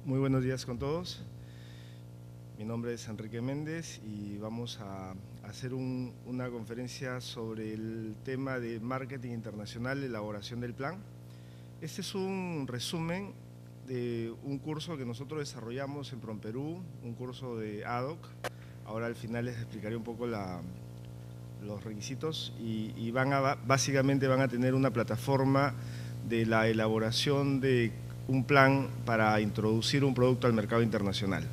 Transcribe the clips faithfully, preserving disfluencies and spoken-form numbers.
Muy buenos días con todos. Mi nombre es Enrique Méndez y vamos a hacer un, una conferencia sobre el tema de marketing internacional, elaboración del plan. Este es un resumen de un curso que nosotros desarrollamos en PROMPERÚ, un curso de A D O C. Ahora al final les explicaré un poco la, los requisitos y, y van a, básicamente van a tener una plataforma de la elaboración de un plan para introducir un producto al mercado internacional.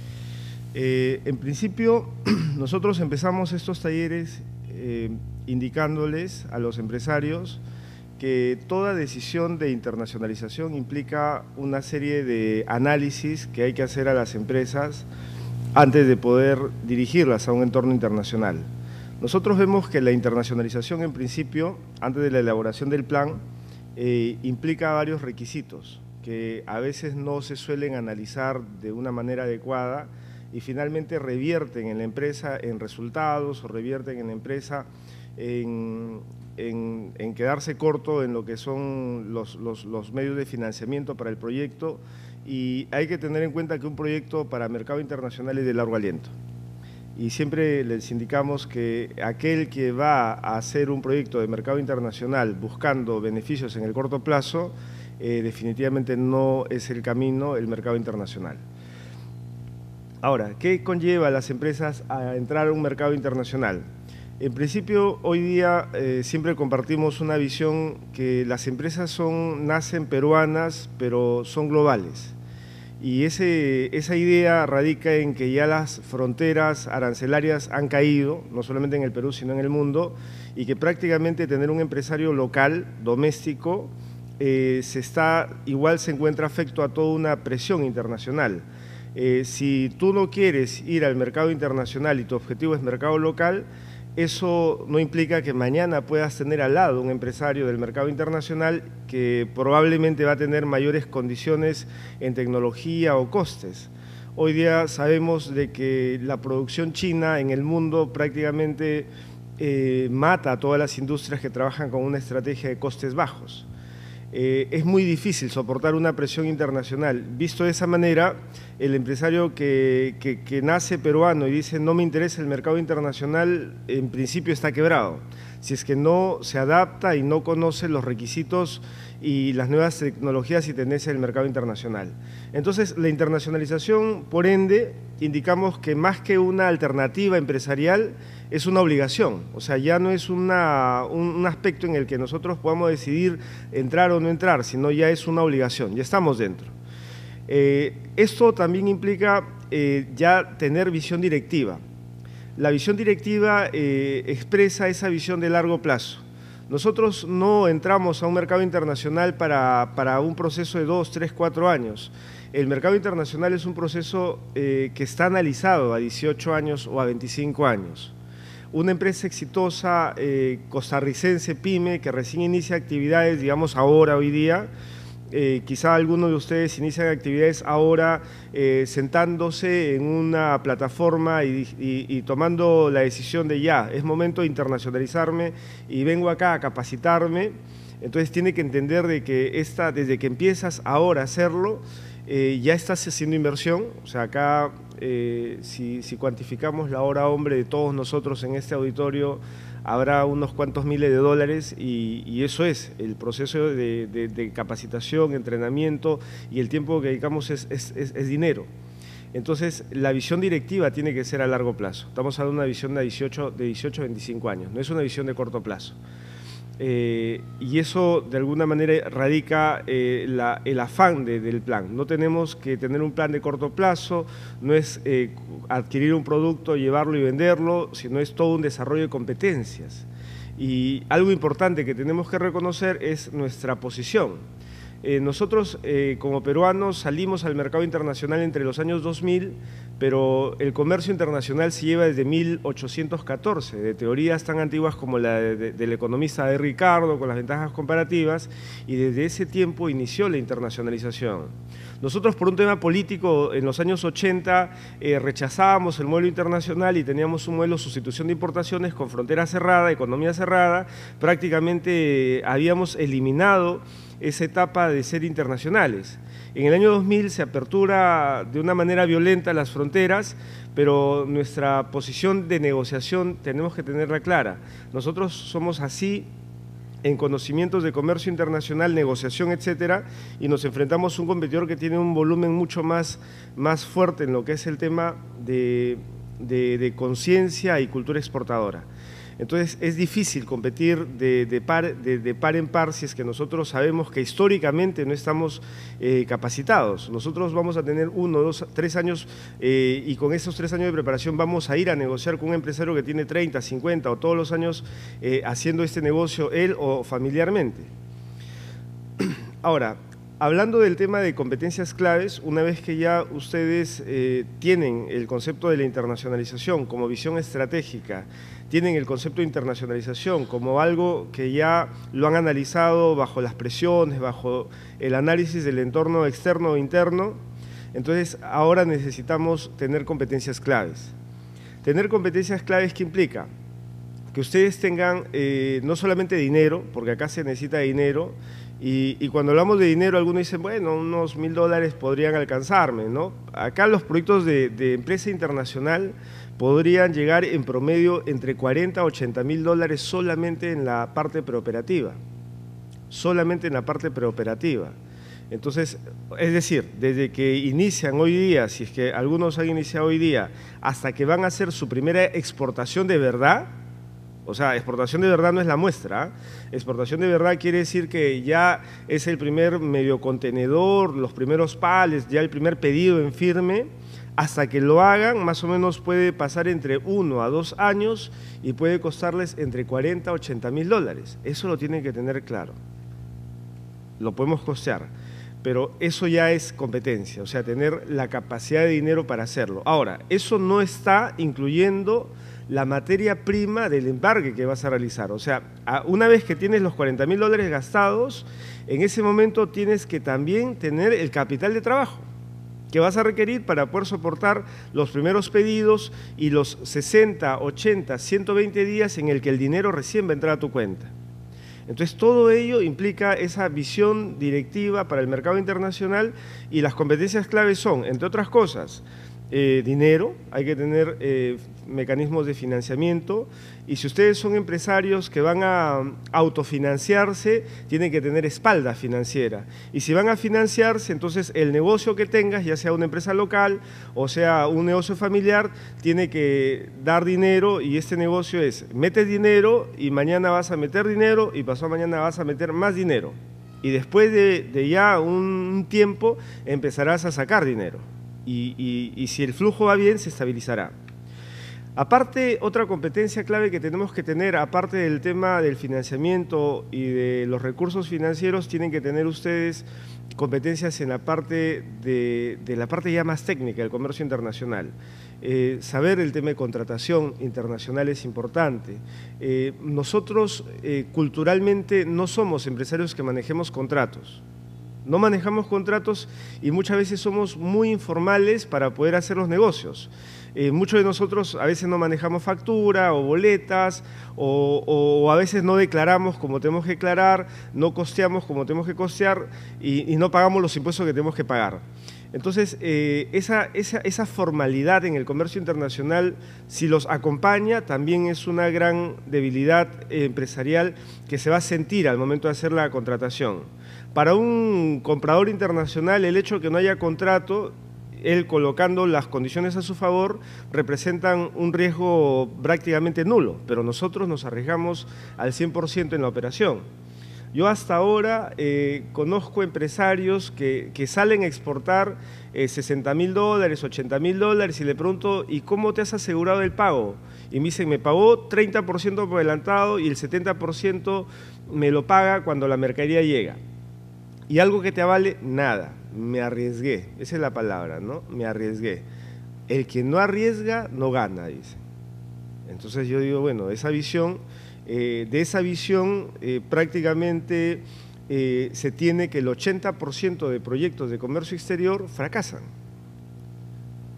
Eh, en principio, nosotros empezamos estos talleres eh, indicándoles a los empresarios que toda decisión de internacionalización implica una serie de análisis que hay que hacer a las empresas antes de poder dirigirlas a un entorno internacional. Nosotros vemos que la internacionalización, en principio, antes de la elaboración del plan, eh, implica varios requisitos que a veces no se suelen analizar de una manera adecuada y finalmente revierten en la empresa en resultados o revierten en la empresa en, en, en quedarse corto en lo que son los, los, los medios de financiamiento para el proyecto, y hay que tener en cuenta que un proyecto para mercado internacional es de largo aliento. Y siempre les indicamos que aquel que va a hacer un proyecto de mercado internacional buscando beneficios en el corto plazo, Eh, definitivamente no es el camino el mercado internacional. Ahora, ¿qué conlleva a las empresas a entrar a un mercado internacional? En principio, hoy día eh, siempre compartimos una visión que las empresas son, nacen peruanas, pero son globales. Y ese, esa idea radica en que ya las fronteras arancelarias han caído, no solamente en el Perú, sino en el mundo, y que prácticamente tener un empresario local, doméstico, Eh, se está, igual se encuentra afecto a toda una presión internacional. Eh, si tú no quieres ir al mercado internacional y tu objetivo es mercado local, eso no implica que mañana puedas tener al lado un empresario del mercado internacional que probablemente va a tener mayores condiciones en tecnología o costes. Hoy día sabemos de que la producción china en el mundo prácticamente eh, mata a todas las industrias que trabajan con una estrategia de costes bajos. Eh, es muy difícil soportar una presión internacional. Visto de esa manera, el empresario que, que, que nace peruano y dice no me interesa el mercado internacional, en principio está quebrado. Si es que no se adapta y no conoce los requisitos y las nuevas tecnologías y tendencias del mercado internacional. Entonces, la internacionalización, por ende, indicamos que más que una alternativa empresarial, es una obligación. O sea, ya no es una, un, un aspecto en el que nosotros podamos decidir entrar o no entrar, sino ya es una obligación, ya estamos dentro. Eh, esto también implica eh, ya tener visión directiva. La visión directiva eh, expresa esa visión de largo plazo. Nosotros no entramos a un mercado internacional para, para un proceso de dos, tres, cuatro años. El mercado internacional es un proceso eh, que está analizado a dieciocho años o a veinticinco años. Una empresa exitosa eh, costarricense, pyme, que recién inicia actividades, digamos ahora, hoy día, Eh, quizá algunos de ustedes inician actividades ahora eh, sentándose en una plataforma y, y, y tomando la decisión de ya, es momento de internacionalizarme y vengo acá a capacitarme. Entonces tiene que entender de que esta, desde que empiezas ahora a hacerlo, eh, ya estás haciendo inversión. O sea, acá eh, si, si cuantificamos la hora hombre de todos nosotros en este auditorio, habrá unos cuantos miles de dólares y, y eso es, el proceso de, de, de capacitación, entrenamiento y el tiempo que dedicamos es, es, es, es dinero. Entonces, la visión directiva tiene que ser a largo plazo. Estamos hablando de una visión de dieciocho, de dieciocho a veinticinco años, no es una visión de corto plazo. Eh, y eso de alguna manera radica eh, la, el afán de, del plan. No tenemos que tener un plan de corto plazo, no es eh, adquirir un producto, llevarlo y venderlo, sino es todo un desarrollo de competencias. Y algo importante que tenemos que reconocer es nuestra posición. Eh, nosotros eh, como peruanos salimos al mercado internacional entre los años dos mil, pero el comercio internacional se lleva desde mil ochocientos catorce, de teorías tan antiguas como la de, de, del economista de Ricardo, con las ventajas comparativas, y desde ese tiempo inició la internacionalización. Nosotros, por un tema político, en los años ochenta eh, rechazábamos el modelo internacional y teníamos un modelo de sustitución de importaciones con frontera cerrada, economía cerrada. Prácticamente eh, habíamos eliminado esa etapa de ser internacionales. En el año dos mil se apertura de una manera violenta las fronteras, pero nuestra posición de negociación tenemos que tenerla clara. Nosotros somos así en conocimientos de comercio internacional, negociación, etcétera, y nos enfrentamos a un competidor que tiene un volumen mucho más, más fuerte en lo que es el tema de, de, de conciencia y cultura exportadora. Entonces es difícil competir de, de, par, de, de par en par si es que nosotros sabemos que históricamente no estamos eh, capacitados. Nosotros vamos a tener uno, dos, tres años eh, y con esos tres años de preparación vamos a ir a negociar con un empresario que tiene treinta, cincuenta o todos los años eh, haciendo este negocio él o familiarmente. Ahora, hablando del tema de competencias claves, una vez que ya ustedes eh, tienen el concepto de la internacionalización como visión estratégica, tienen el concepto de internacionalización como algo que ya lo han analizado bajo las presiones, bajo el análisis del entorno externo o interno, entonces ahora necesitamos tener competencias claves. Tener competencias claves, ¿qué implica? Que ustedes tengan eh, no solamente dinero, porque acá se necesita dinero, y, y cuando hablamos de dinero algunos dicen, bueno, unos mil dólares podrían alcanzarme, ¿no? Acá los proyectos de, de empresa internacional podrían llegar en promedio entre cuarenta a ochenta mil dólares solamente en la parte preoperativa, solamente en la parte preoperativa. Entonces, es decir, desde que inician hoy día, si es que algunos han iniciado hoy día, hasta que van a hacer su primera exportación de verdad, o sea, exportación de verdad no es la muestra, ¿eh? Exportación de verdad quiere decir que ya es el primer medio contenedor, los primeros palets, ya el primer pedido en firme. Hasta que lo hagan, más o menos puede pasar entre uno a dos años y puede costarles entre cuarenta a ochenta mil dólares. Eso lo tienen que tener claro. Lo podemos costear, pero eso ya es competencia, o sea, tener la capacidad de dinero para hacerlo. Ahora, eso no está incluyendo la materia prima del embarque que vas a realizar. O sea, una vez que tienes los cuarenta mil dólares gastados, en ese momento tienes que también tener el capital de trabajo que vas a requerir para poder soportar los primeros pedidos y los sesenta, ochenta, ciento veinte días en el que el dinero recién va a entrar a tu cuenta. Entonces, todo ello implica esa visión directiva para el mercado internacional y las competencias claves son, entre otras cosas, eh, dinero, hay que tener eh, mecanismos de financiamiento y si ustedes son empresarios que van a autofinanciarse, tienen que tener espalda financiera y si van a financiarse, entonces el negocio que tengas, ya sea una empresa local o sea un negocio familiar, tiene que dar dinero y este negocio es, metes dinero y mañana vas a meter dinero y pasado mañana vas a meter más dinero y después de, de ya un tiempo empezarás a sacar dinero. Y, y, y si el flujo va bien, se estabilizará. Aparte, otra competencia clave que tenemos que tener, aparte del tema del financiamiento y de los recursos financieros, tienen que tener ustedes competencias en la parte de, de la parte ya más técnica del comercio internacional. Eh, saber el tema de contratación internacional es importante. Eh, nosotros eh, culturalmente no somos empresarios que manejemos contratos. No manejamos contratos y muchas veces somos muy informales para poder hacer los negocios. Eh, muchos de nosotros a veces no manejamos factura o boletas o, o a veces no declaramos como tenemos que declarar, no costeamos como tenemos que costear y, y no pagamos los impuestos que tenemos que pagar. Entonces, eh, esa, esa, esa formalidad en el comercio internacional, si los acompaña, también es una gran debilidad eh, empresarial que se va a sentir al momento de hacer la contratación. Para un comprador internacional, el hecho de que no haya contrato, él colocando las condiciones a su favor, representan un riesgo prácticamente nulo, pero nosotros nos arriesgamos al cien por ciento en la operación. Yo hasta ahora eh, conozco empresarios que, que salen a exportar eh, sesenta mil dólares, ochenta mil dólares y le pregunto, ¿y cómo te has asegurado el pago? Y me dicen, me pagó treinta por ciento por adelantado y el setenta por ciento me lo paga cuando la mercadería llega. Y algo que te avale, nada, me arriesgué, esa es la palabra, ¿no? Me arriesgué. El que no arriesga, no gana, dice. Entonces yo digo, bueno, esa visión, eh, de esa visión eh, prácticamente eh, se tiene que el ochenta por ciento de proyectos de comercio exterior fracasan.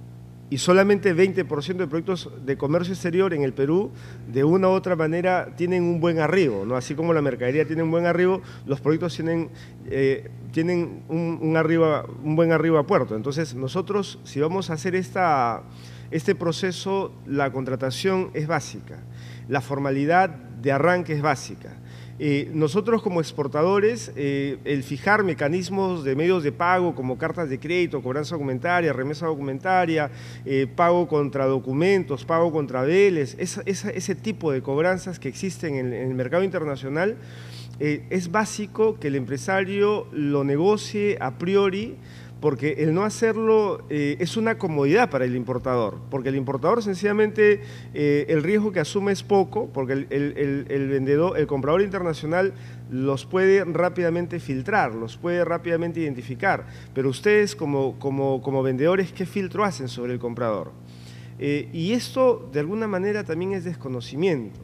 y solamente veinte por ciento de productos de comercio exterior en el Perú, de una u otra manera, tienen un buen arribo, ¿no? Así como la mercadería tiene un buen arribo, los productos tienen, eh, tienen un, un, arriba, un buen arribo a puerto. Entonces, nosotros, si vamos a hacer esta, este proceso, la contratación es básica, la formalidad de arranque es básica. Eh, nosotros como exportadores, eh, el fijar mecanismos de medios de pago como cartas de crédito, cobranza documentaria, remesa documentaria, eh, pago contra documentos, pago contra veles, esa, esa, ese tipo de cobranzas que existen en, en el mercado internacional, eh, es básico que el empresario lo negocie a priori, porque el no hacerlo eh, es una comodidad para el importador, porque el importador sencillamente eh, el riesgo que asume es poco, porque el, el, el, el vendedor, el comprador internacional los puede rápidamente filtrar, los puede rápidamente identificar, pero ustedes como, como, como vendedores, ¿qué filtro hacen sobre el comprador? Eh, y esto de alguna manera también es desconocimiento.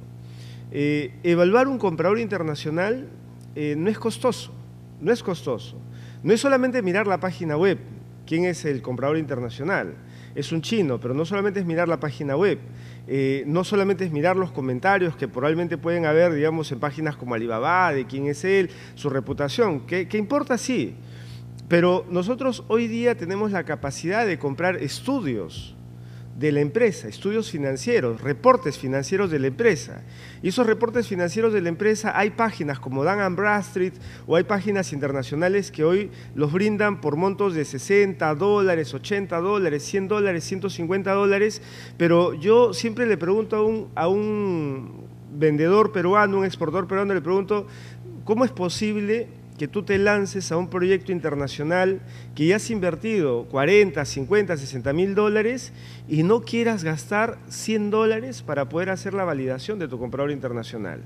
Eh, evaluar un comprador internacional eh, no es costoso, no es costoso. No es solamente mirar la página web, quién es el comprador internacional, es un chino, pero no solamente es mirar la página web, eh, no solamente es mirar los comentarios que probablemente pueden haber, digamos, en páginas como Alibaba, de quién es él, su reputación, que, que importa sí, pero nosotros hoy día tenemos la capacidad de comprar estudios de la empresa, estudios financieros, reportes financieros de la empresa. Y esos reportes financieros de la empresa, hay páginas como Dun and Bradstreet o hay páginas internacionales que hoy los brindan por montos de sesenta dólares, ochenta dólares, cien dólares, ciento cincuenta dólares, pero yo siempre le pregunto a un, a un vendedor peruano, un exportador peruano, le pregunto, ¿cómo es posible que tú te lances a un proyecto internacional que ya has invertido cuarenta, cincuenta, sesenta mil dólares y no quieras gastar cien dólares para poder hacer la validación de tu comprador internacional?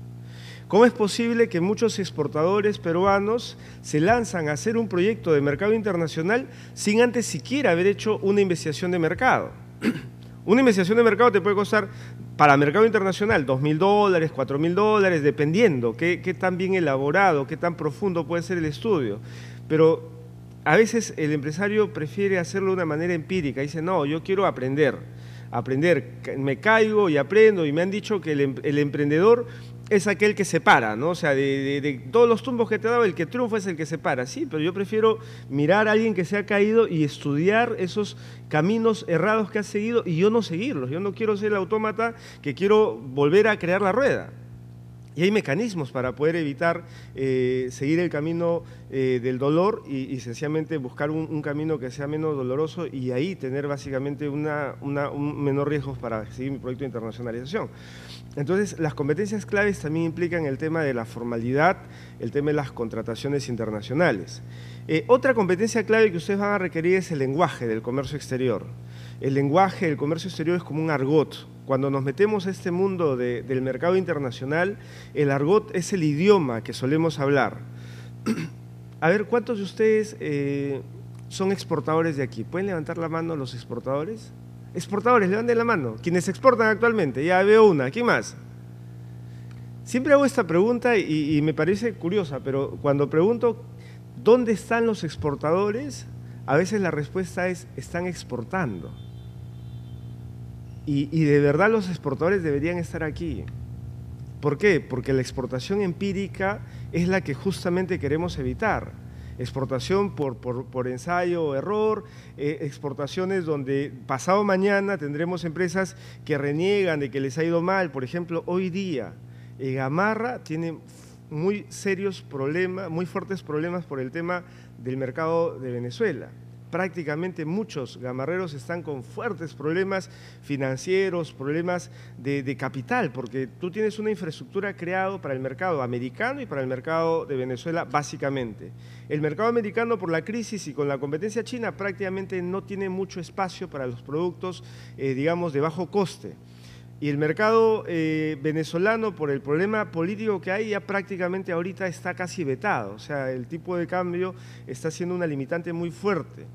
¿Cómo es posible que muchos exportadores peruanos se lanzan a hacer un proyecto de mercado internacional sin antes siquiera haber hecho una investigación de mercado? Una investigación de mercado te puede costar, para mercado internacional, dos mil dólares, cuatro mil dólares, dependiendo qué, qué tan bien elaborado, qué tan profundo puede ser el estudio. Pero a veces el empresario prefiere hacerlo de una manera empírica. Dice, no, yo quiero aprender, aprender, me caigo y aprendo. Y me han dicho que el, el emprendedor es aquel que se para, ¿no? O sea, de, de, de todos los tumbos que te ha dado, el que triunfa es el que se para. Sí, pero yo prefiero mirar a alguien que se ha caído y estudiar esos caminos errados que ha seguido y yo no seguirlos. Yo no quiero ser el autómata que quiero volver a crear la rueda. Y hay mecanismos para poder evitar eh, seguir el camino eh, del dolor y, y sencillamente buscar un, un camino que sea menos doloroso y ahí tener básicamente una, una, un menor riesgo para seguir mi proyecto de internacionalización. Entonces, las competencias claves también implican el tema de la formalidad, el tema de las contrataciones internacionales. Eh, otra competencia clave que ustedes van a requerir es el lenguaje del comercio exterior. El lenguaje del comercio exterior es como un argot. Cuando nos metemos a este mundo de, del mercado internacional, el argot es el idioma que solemos hablar. A ver, ¿cuántos de ustedes eh, son exportadores de aquí? ¿Pueden levantar la mano los exportadores? Exportadores, levanten la mano. Quienes exportan actualmente, ya veo una. ¿Quién más? Siempre hago esta pregunta y, y me parece curiosa, pero cuando pregunto ¿dónde están los exportadores? A veces la respuesta es, están exportando. Y, y de verdad los exportadores deberían estar aquí. ¿Por qué? Porque la exportación empírica es la que justamente queremos evitar. Exportación por, por, por ensayo o error, eh, exportaciones donde pasado mañana tendremos empresas que reniegan de que les ha ido mal. Por ejemplo, hoy día eh, Gamarra tiene muy serios problemas, muy fuertes problemas por el tema del mercado de Venezuela. Prácticamente muchos gamarreros están con fuertes problemas financieros, problemas de, de capital, porque tú tienes una infraestructura creada para el mercado americano y para el mercado de Venezuela básicamente. El mercado americano por la crisis y con la competencia china prácticamente no tiene mucho espacio para los productos, eh, digamos, de bajo coste. Y el mercado eh, venezolano, por el problema político que hay, ya prácticamente ahorita está casi vetado. O sea, el tipo de cambio está siendo una limitante muy fuerte.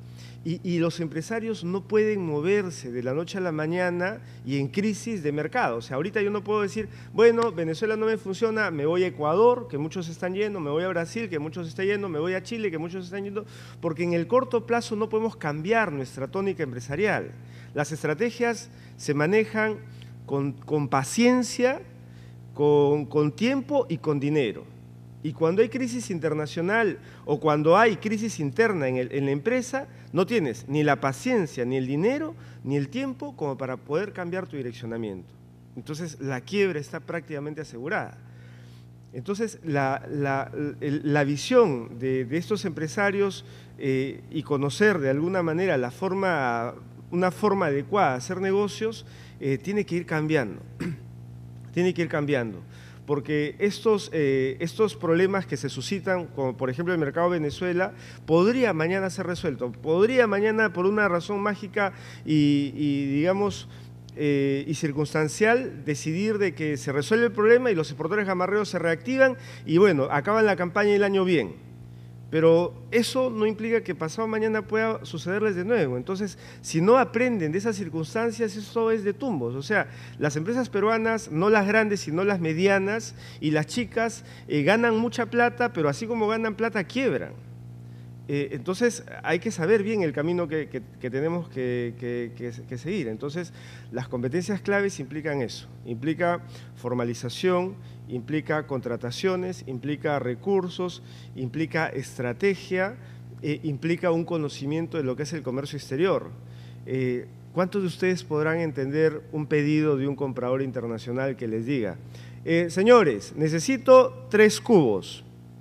Y, y los empresarios no pueden moverse de la noche a la mañana y en crisis de mercado. O sea, ahorita yo no puedo decir, bueno, Venezuela no me funciona, me voy a Ecuador, que muchos están yendo, me voy a Brasil, que muchos están yendo, me voy a Chile, que muchos están yendo, porque en el corto plazo no podemos cambiar nuestra tónica empresarial. Las estrategias se manejan con, con paciencia, con, con tiempo y con dinero. Y cuando hay crisis internacional o cuando hay crisis interna en, el, en la empresa, no tienes ni la paciencia, ni el dinero, ni el tiempo como para poder cambiar tu direccionamiento. Entonces, la quiebra está prácticamente asegurada. Entonces, la, la, la visión de, de estos empresarios eh, y conocer de alguna manera la forma, una forma adecuada de hacer negocios, eh, tiene que ir cambiando. Tiene que ir cambiando. Porque estos, eh, estos problemas que se suscitan, como por ejemplo el mercado de Venezuela, podría mañana ser resuelto, podría mañana por una razón mágica y, y digamos, eh, y circunstancial decidir de que se resuelve el problema y los exportadores gamarreos se reactivan y bueno, acaban la campaña y el año bien. Pero eso no implica que pasado mañana pueda sucederles de nuevo. Entonces, si no aprenden de esas circunstancias, eso es de tumbos. O sea, las empresas peruanas, no las grandes, sino las medianas, y las chicas eh, ganan mucha plata, pero así como ganan plata, quiebran. Eh, entonces, hay que saber bien el camino que, que, que tenemos que, que, que, que seguir. Entonces, las competencias claves implican eso, implica formalización, implica contrataciones, implica recursos, implica estrategia, eh, implica un conocimiento de lo que es el comercio exterior. Eh, ¿Cuántos de ustedes podrán entender un pedido de un comprador internacional que les diga, eh, señores, necesito tres cubos,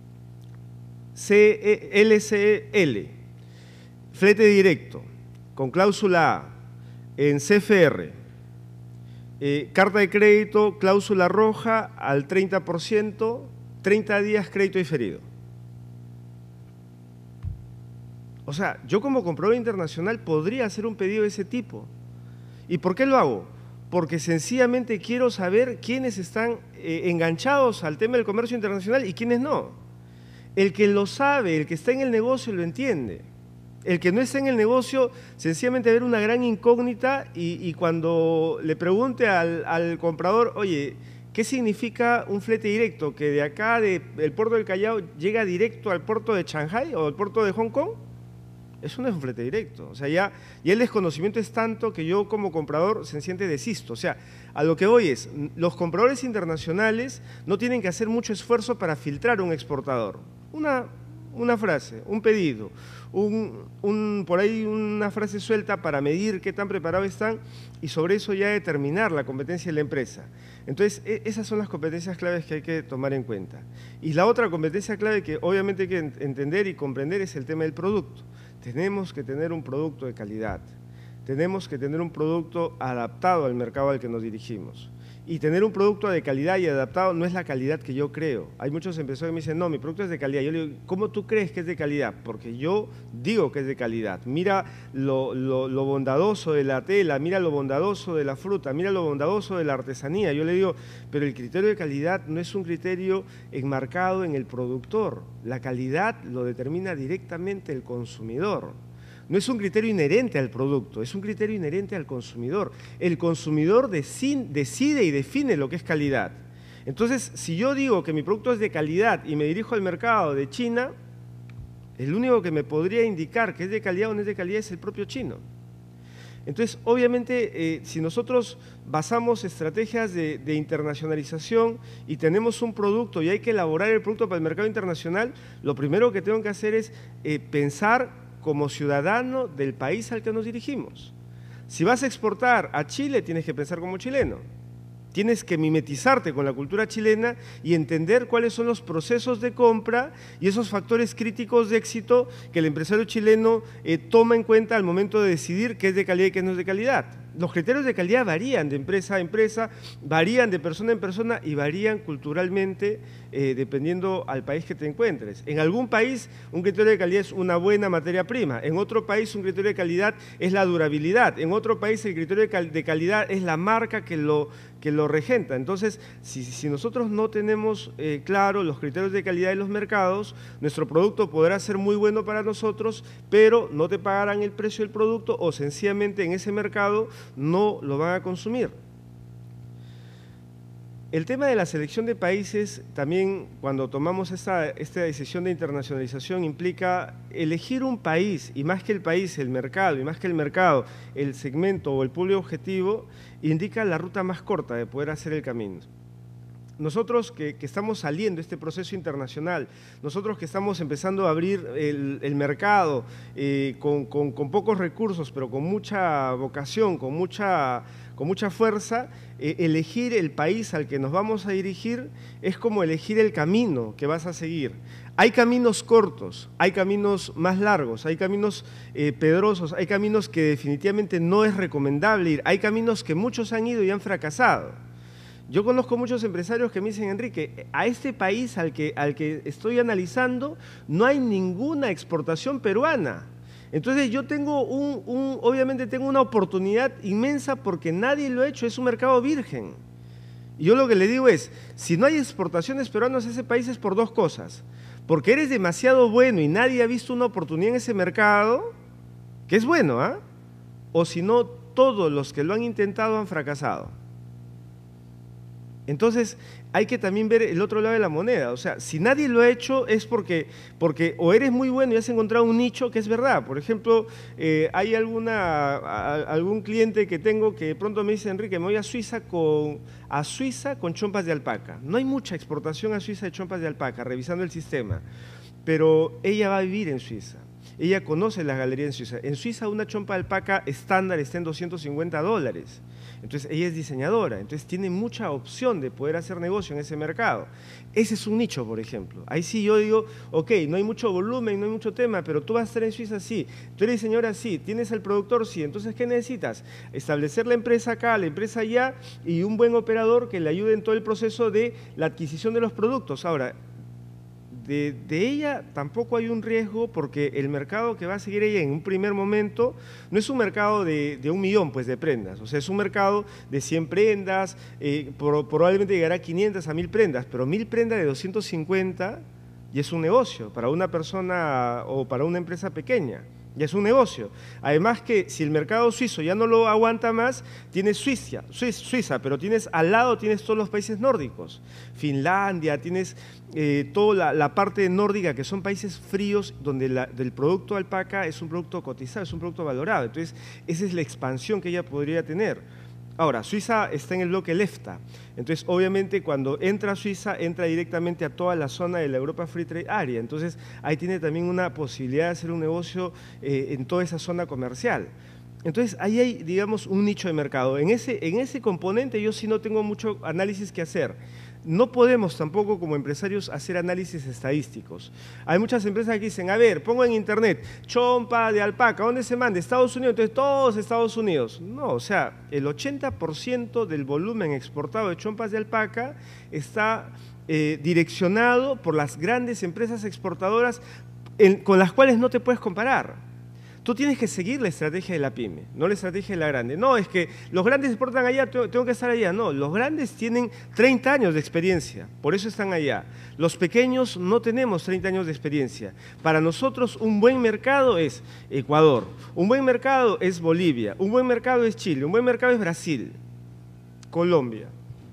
C L C L, flete directo, con cláusula A, en C F R, eh, carta de crédito, cláusula roja al treinta por ciento, treinta días crédito diferido? O sea, yo como comprador internacional podría hacer un pedido de ese tipo. ¿Y por qué lo hago? Porque sencillamente quiero saber quiénes están eh, enganchados al tema del comercio internacional y quiénes no. El que lo sabe, el que está en el negocio lo entiende. El que no está en el negocio, sencillamente ver una gran incógnita y, y cuando le pregunte al, al comprador, oye, ¿qué significa un flete directo? ¿Que de acá, de, del puerto del Callao, llega directo al puerto de Shanghái o al puerto de Hong Kong? Eso no es un flete directo. O sea, ya, ya el desconocimiento es tanto que yo como comprador sencillamente desisto. O sea, a lo que voy es, los compradores internacionales no tienen que hacer mucho esfuerzo para filtrar un exportador. Una, una frase, un pedido, un, un, por ahí una frase suelta para medir qué tan preparados están y sobre eso ya determinar la competencia de la empresa. Entonces, esas son las competencias claves que hay que tomar en cuenta. Y la otra competencia clave que obviamente hay que entender y comprender es el tema del producto. Tenemos que tener un producto de calidad, tenemos que tener un producto adaptado al mercado al que nos dirigimos. Y tener un producto de calidad y adaptado no es la calidad que yo creo. Hay muchos empresarios que me dicen, no, mi producto es de calidad. Yo le digo, ¿cómo tú crees que es de calidad? Porque yo digo que es de calidad. Mira lo, lo, lo bondadoso de la tela, mira lo bondadoso de la fruta, mira lo bondadoso de la artesanía. Yo le digo, pero el criterio de calidad no es un criterio enmarcado en el productor. La calidad lo determina directamente el consumidor. No es un criterio inherente al producto, es un criterio inherente al consumidor. El consumidor decide y define lo que es calidad. Entonces, si yo digo que mi producto es de calidad y me dirijo al mercado de China, el único que me podría indicar que es de calidad o no es de calidad es el propio chino. Entonces, obviamente, eh, si nosotros basamos estrategias de, de internacionalización y tenemos un producto y hay que elaborar el producto para el mercado internacional, lo primero que tengo que hacer es eh, pensar como ciudadano del país al que nos dirigimos. Si vas a exportar a Chile, tienes que pensar como chileno. Tienes que mimetizarte con la cultura chilena y entender cuáles son los procesos de compra y esos factores críticos de éxito que el empresario chileno eh, toma en cuenta al momento de decidir qué es de calidad y qué no es de calidad. los criterios de calidad varían de empresa a empresa, varían de persona en persona y varían culturalmente eh, dependiendo al país que te encuentres. En algún país un criterio de calidad es una buena materia prima, en otro país un criterio de calidad es la durabilidad, en otro país el criterio de, cal de calidad es la marca que lo, que lo regenta. Entonces, si, si nosotros no tenemos eh, claro los criterios de calidad de los mercados, nuestro producto podrá ser muy bueno para nosotros, pero no te pagarán el precio del producto o sencillamente en ese mercado no lo van a consumir. El tema de la selección de países, también cuando tomamos esta, esta decisión de internacionalización, implica elegir un país, y más que el país, el mercado, y más que el mercado, el segmento o el público objetivo, indica la ruta más corta de poder hacer el camino. Nosotros que, que estamos saliendo de este proceso internacional, nosotros que estamos empezando a abrir el, el mercado eh, con, con, con pocos recursos, pero con mucha vocación, con mucha, con mucha fuerza, eh, elegir el país al que nos vamos a dirigir es como elegir el camino que vas a seguir. Hay caminos cortos, hay caminos más largos, hay caminos eh, pedrosos, hay caminos que definitivamente no es recomendable ir, hay caminos que muchos han ido y han fracasado. Yo conozco muchos empresarios que me dicen, Enrique, a este país al que, al que estoy analizando no hay ninguna exportación peruana. Entonces yo tengo un, un, obviamente tengo una oportunidad inmensa porque nadie lo ha hecho, es un mercado virgen. Y yo lo que le digo es, si no hay exportaciones peruanas a ese país es por dos cosas. Porque eres demasiado bueno y nadie ha visto una oportunidad en ese mercado, que es bueno, ¿ah? O si no, todos los que lo han intentado han fracasado. Entonces, hay que también ver el otro lado de la moneda. O sea, si nadie lo ha hecho es porque, porque o eres muy bueno y has encontrado un nicho que es verdad. Por ejemplo, eh, hay alguna, a, algún cliente que tengo que de pronto me dice, Enrique, me voy a Suiza, con, a Suiza con chompas de alpaca. No hay mucha exportación a Suiza de chompas de alpaca, revisando el sistema, pero ella va a vivir en Suiza. Ella conoce las galerías en Suiza. En Suiza una chompa de alpaca estándar está en doscientos cincuenta dólares. Entonces ella es diseñadora, entonces tiene mucha opción de poder hacer negocio en ese mercado. Ese es un nicho, por ejemplo. Ahí sí yo digo, ok, no hay mucho volumen, no hay mucho tema, pero tú vas a estar en Suiza, sí. Tú eres diseñadora, sí. Tienes al productor, sí. Entonces, ¿qué necesitas? Establecer la empresa acá, la empresa allá y un buen operador que le ayude en todo el proceso de la adquisición de los productos. Ahora, De, de ella tampoco hay un riesgo porque el mercado que va a seguir ella en un primer momento no es un mercado de, de un millón pues, de prendas, o sea, es un mercado de cien prendas, eh, por, probablemente llegará a quinientas, a mil prendas, pero mil prendas de doscientos cincuenta y es un negocio para una persona o para una empresa pequeña. Ya es un negocio. Además que si el mercado suizo ya no lo aguanta más, tienes Suiza, Suiza, pero tienes al lado tienes todos los países nórdicos. Finlandia, tienes eh, toda la, la parte nórdica, que son países fríos, donde la, el producto alpaca es un producto cotizado, es un producto valorado. Entonces, esa es la expansión que ella podría tener. Ahora, Suiza está en el bloque LEFTA, entonces obviamente cuando entra a Suiza, entra directamente a toda la zona de la Europa Free Trade Area, entonces ahí tiene también una posibilidad de hacer un negocio eh, en toda esa zona comercial. Entonces ahí hay, digamos, un nicho de mercado. En ese, en ese componente yo sí no tengo mucho análisis que hacer. No podemos tampoco como empresarios hacer análisis estadísticos. Hay muchas empresas que dicen, a ver, pongo en internet, chompa de alpaca, ¿dónde se manda? Estados Unidos, entonces todos Estados Unidos. No, o sea, el ochenta por ciento del volumen exportado de chompas de alpaca está eh, direccionado por las grandes empresas exportadoras en, con las cuales no te puedes comparar. Tú tienes que seguir la estrategia de la pyme, no la estrategia de la grande. No, es que los grandes exportan allá, tengo que estar allá. No, los grandes tienen treinta años de experiencia, por eso están allá. Los pequeños no tenemos treinta años de experiencia. Para nosotros un buen mercado es Ecuador, un buen mercado es Bolivia, un buen mercado es Chile, un buen mercado es Brasil, Colombia.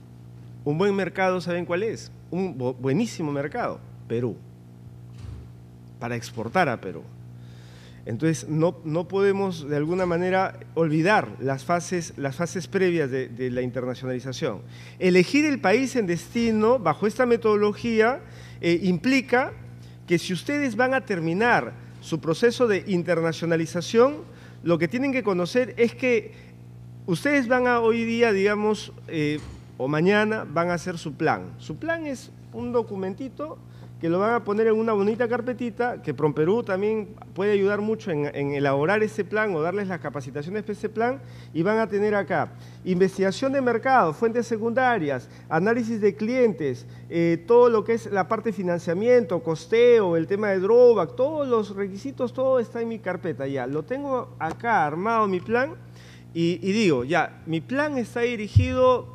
Un buen mercado, ¿saben cuál es? Un buenísimo mercado, Perú, para exportar a Perú. Entonces, no, no podemos de alguna manera olvidar las fases, las fases previas de, de la internacionalización. Elegir el país en destino bajo esta metodología eh, implica que si ustedes van a terminar su proceso de internacionalización, lo que tienen que conocer es que ustedes van a hoy día, digamos, eh, o mañana van a hacer su plan. Su plan es un documentito que lo van a poner en una bonita carpetita, que PROMPERÚ también puede ayudar mucho en, en elaborar ese plan o darles las capacitaciones para ese plan, y van a tener acá investigación de mercado, fuentes secundarias, análisis de clientes, eh, todo lo que es la parte de financiamiento, costeo, el tema de drawback, todos los requisitos, todo está en mi carpeta ya. Lo tengo acá armado mi plan y, y digo, ya, mi plan está dirigido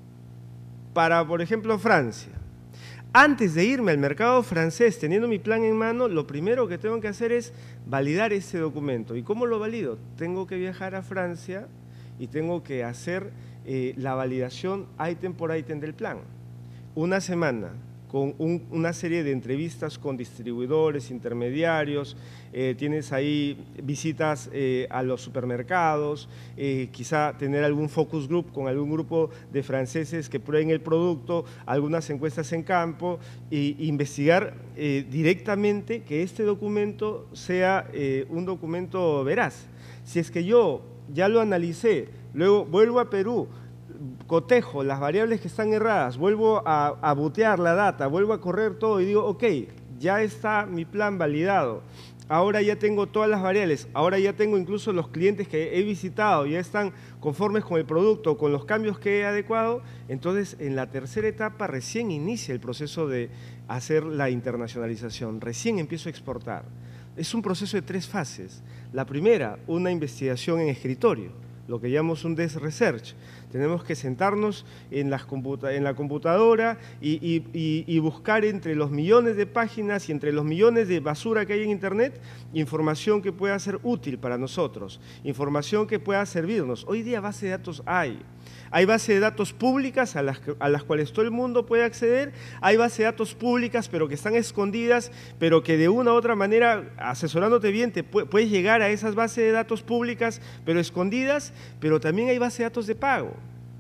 para, por ejemplo, Francia. Antes de irme al mercado francés, teniendo mi plan en mano, lo primero que tengo que hacer es validar ese documento. ¿Y cómo lo valido? Tengo que viajar a Francia y tengo que hacer eh, la validación ítem por ítem del plan. Una semana con un, una serie de entrevistas con distribuidores, intermediarios, eh, tienes ahí visitas eh, a los supermercados, eh, quizá tener algún focus group con algún grupo de franceses que prueben el producto, algunas encuestas en campo, e investigar eh, directamente que este documento sea eh, un documento veraz. Si es que yo ya lo analicé, luego vuelvo a Perú, cotejo las variables que están erradas, vuelvo a, a botear la data, vuelvo a correr todo y digo, ok, ya está mi plan validado, ahora ya tengo todas las variables, ahora ya tengo incluso los clientes que he visitado, ya están conformes con el producto, con los cambios que he adecuado, entonces en la tercera etapa recién inicia el proceso de hacer la internacionalización, recién empiezo a exportar. Es un proceso de tres fases. La primera, una investigación en escritorio, lo que llamamos un desk research. Tenemos que sentarnos en, las computa en la computadora y, y, y, y buscar entre los millones de páginas y entre los millones de basura que hay en Internet, información que pueda ser útil para nosotros, información que pueda servirnos. Hoy día base de datos hay. Hay bases de datos públicas a las, a las cuales todo el mundo puede acceder, hay bases de datos públicas pero que están escondidas, pero que de una u otra manera, asesorándote bien, te puedes llegar a esas bases de datos públicas pero escondidas, pero también hay bases de datos de pago.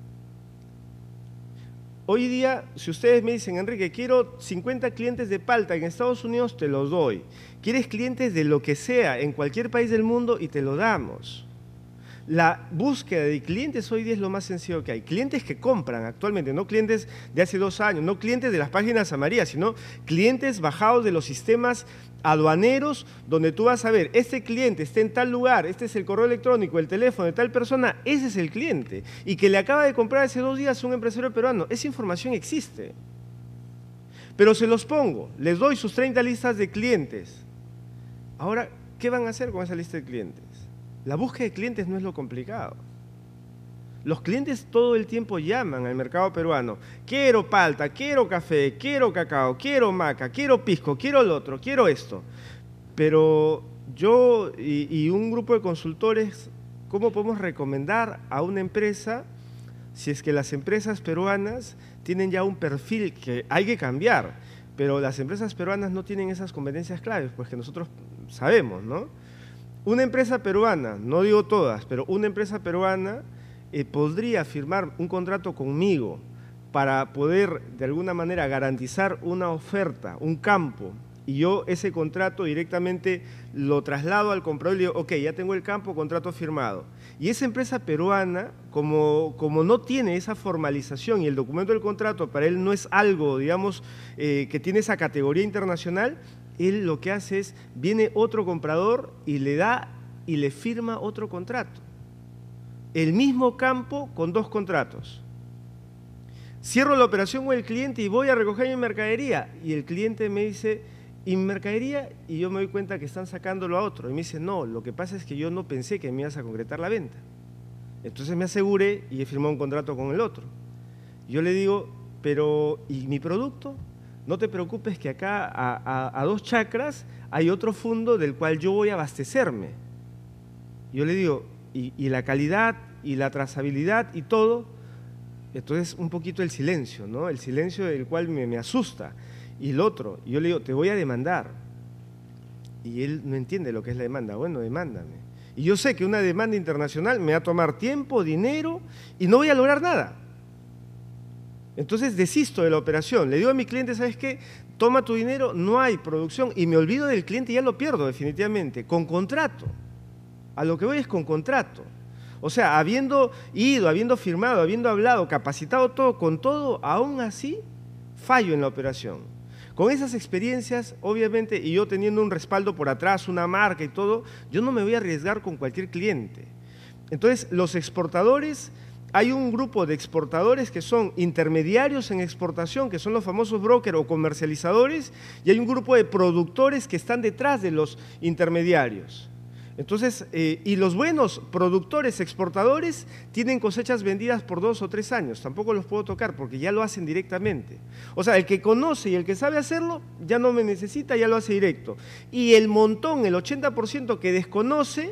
Hoy día, si ustedes me dicen, Enrique, quiero cincuenta clientes de palta en Estados Unidos, te los doy. ¿Quieres clientes de lo que sea en cualquier país del mundo? Y te lo damos. La búsqueda de clientes hoy día es lo más sencillo que hay. Clientes que compran actualmente, no clientes de hace dos años, no clientes de las páginas amarillas, sino clientes bajados de los sistemas aduaneros, donde tú vas a ver, este cliente está en tal lugar, este es el correo electrónico, el teléfono de tal persona, ese es el cliente. Y que le acaba de comprar hace dos días un empresario peruano. Esa información existe. Pero se los pongo, les doy sus treinta listas de clientes. Ahora, ¿qué van a hacer con esa lista de clientes? La búsqueda de clientes no es lo complicado. Los clientes todo el tiempo llaman al mercado peruano. Quiero palta, quiero café, quiero cacao, quiero maca, quiero pisco, quiero lo otro, quiero esto. Pero yo y, y un grupo de consultores, ¿cómo podemos recomendar a una empresa si es que las empresas peruanas tienen ya un perfil que hay que cambiar? Pero las empresas peruanas no tienen esas competencias claves, pues que nosotros sabemos, ¿no? Una empresa peruana, no digo todas, pero una empresa peruana eh, podría firmar un contrato conmigo para poder de alguna manera garantizar una oferta, un campo, y yo ese contrato directamente lo traslado al comprador y le digo, ok, ya tengo el campo, contrato firmado. Y esa empresa peruana, como, como no tiene esa formalización y el documento del contrato para él no es algo, digamos, eh, que tiene esa categoría internacional, él lo que hace es, viene otro comprador y le da y le firma otro contrato. El mismo campo con dos contratos. Cierro la operación con el cliente y voy a recoger mi mercadería. Y el cliente me dice, ¿y mi mercadería? Y yo me doy cuenta que están sacándolo a otro. Y me dice, no, lo que pasa es que yo no pensé que me ibas a concretar la venta. Entonces me aseguré y he firmado un contrato con el otro. Yo le digo, pero ¿y mi producto? No te preocupes que acá a, a, a dos chacras hay otro fondo del cual yo voy a abastecerme. Yo le digo, y, y la calidad y la trazabilidad y todo, entonces un poquito el silencio, ¿no? El silencio del cual me, me asusta. Y el otro, yo le digo, te voy a demandar. Y él no entiende lo que es la demanda. Bueno, demándame. Y yo sé que una demanda internacional me va a tomar tiempo, dinero y no voy a lograr nada. Entonces desisto de la operación, le digo a mi cliente, ¿sabes qué? Toma tu dinero, no hay producción y me olvido del cliente y ya lo pierdo definitivamente, con contrato. A lo que voy es con contrato. O sea, habiendo ido, habiendo firmado, habiendo hablado, capacitado todo, con todo, aún así fallo en la operación. Con esas experiencias, obviamente, y yo teniendo un respaldo por atrás, una marca y todo, yo no me voy a arriesgar con cualquier cliente. Entonces, los exportadores, hay un grupo de exportadores que son intermediarios en exportación, que son los famosos brokers o comercializadores, y hay un grupo de productores que están detrás de los intermediarios. Entonces, eh, y los buenos productores exportadores tienen cosechas vendidas por dos o tres años, tampoco los puedo tocar porque ya lo hacen directamente. O sea, el que conoce y el que sabe hacerlo ya no me necesita, ya lo hace directo. Y el montón, el ochenta por ciento que desconoce,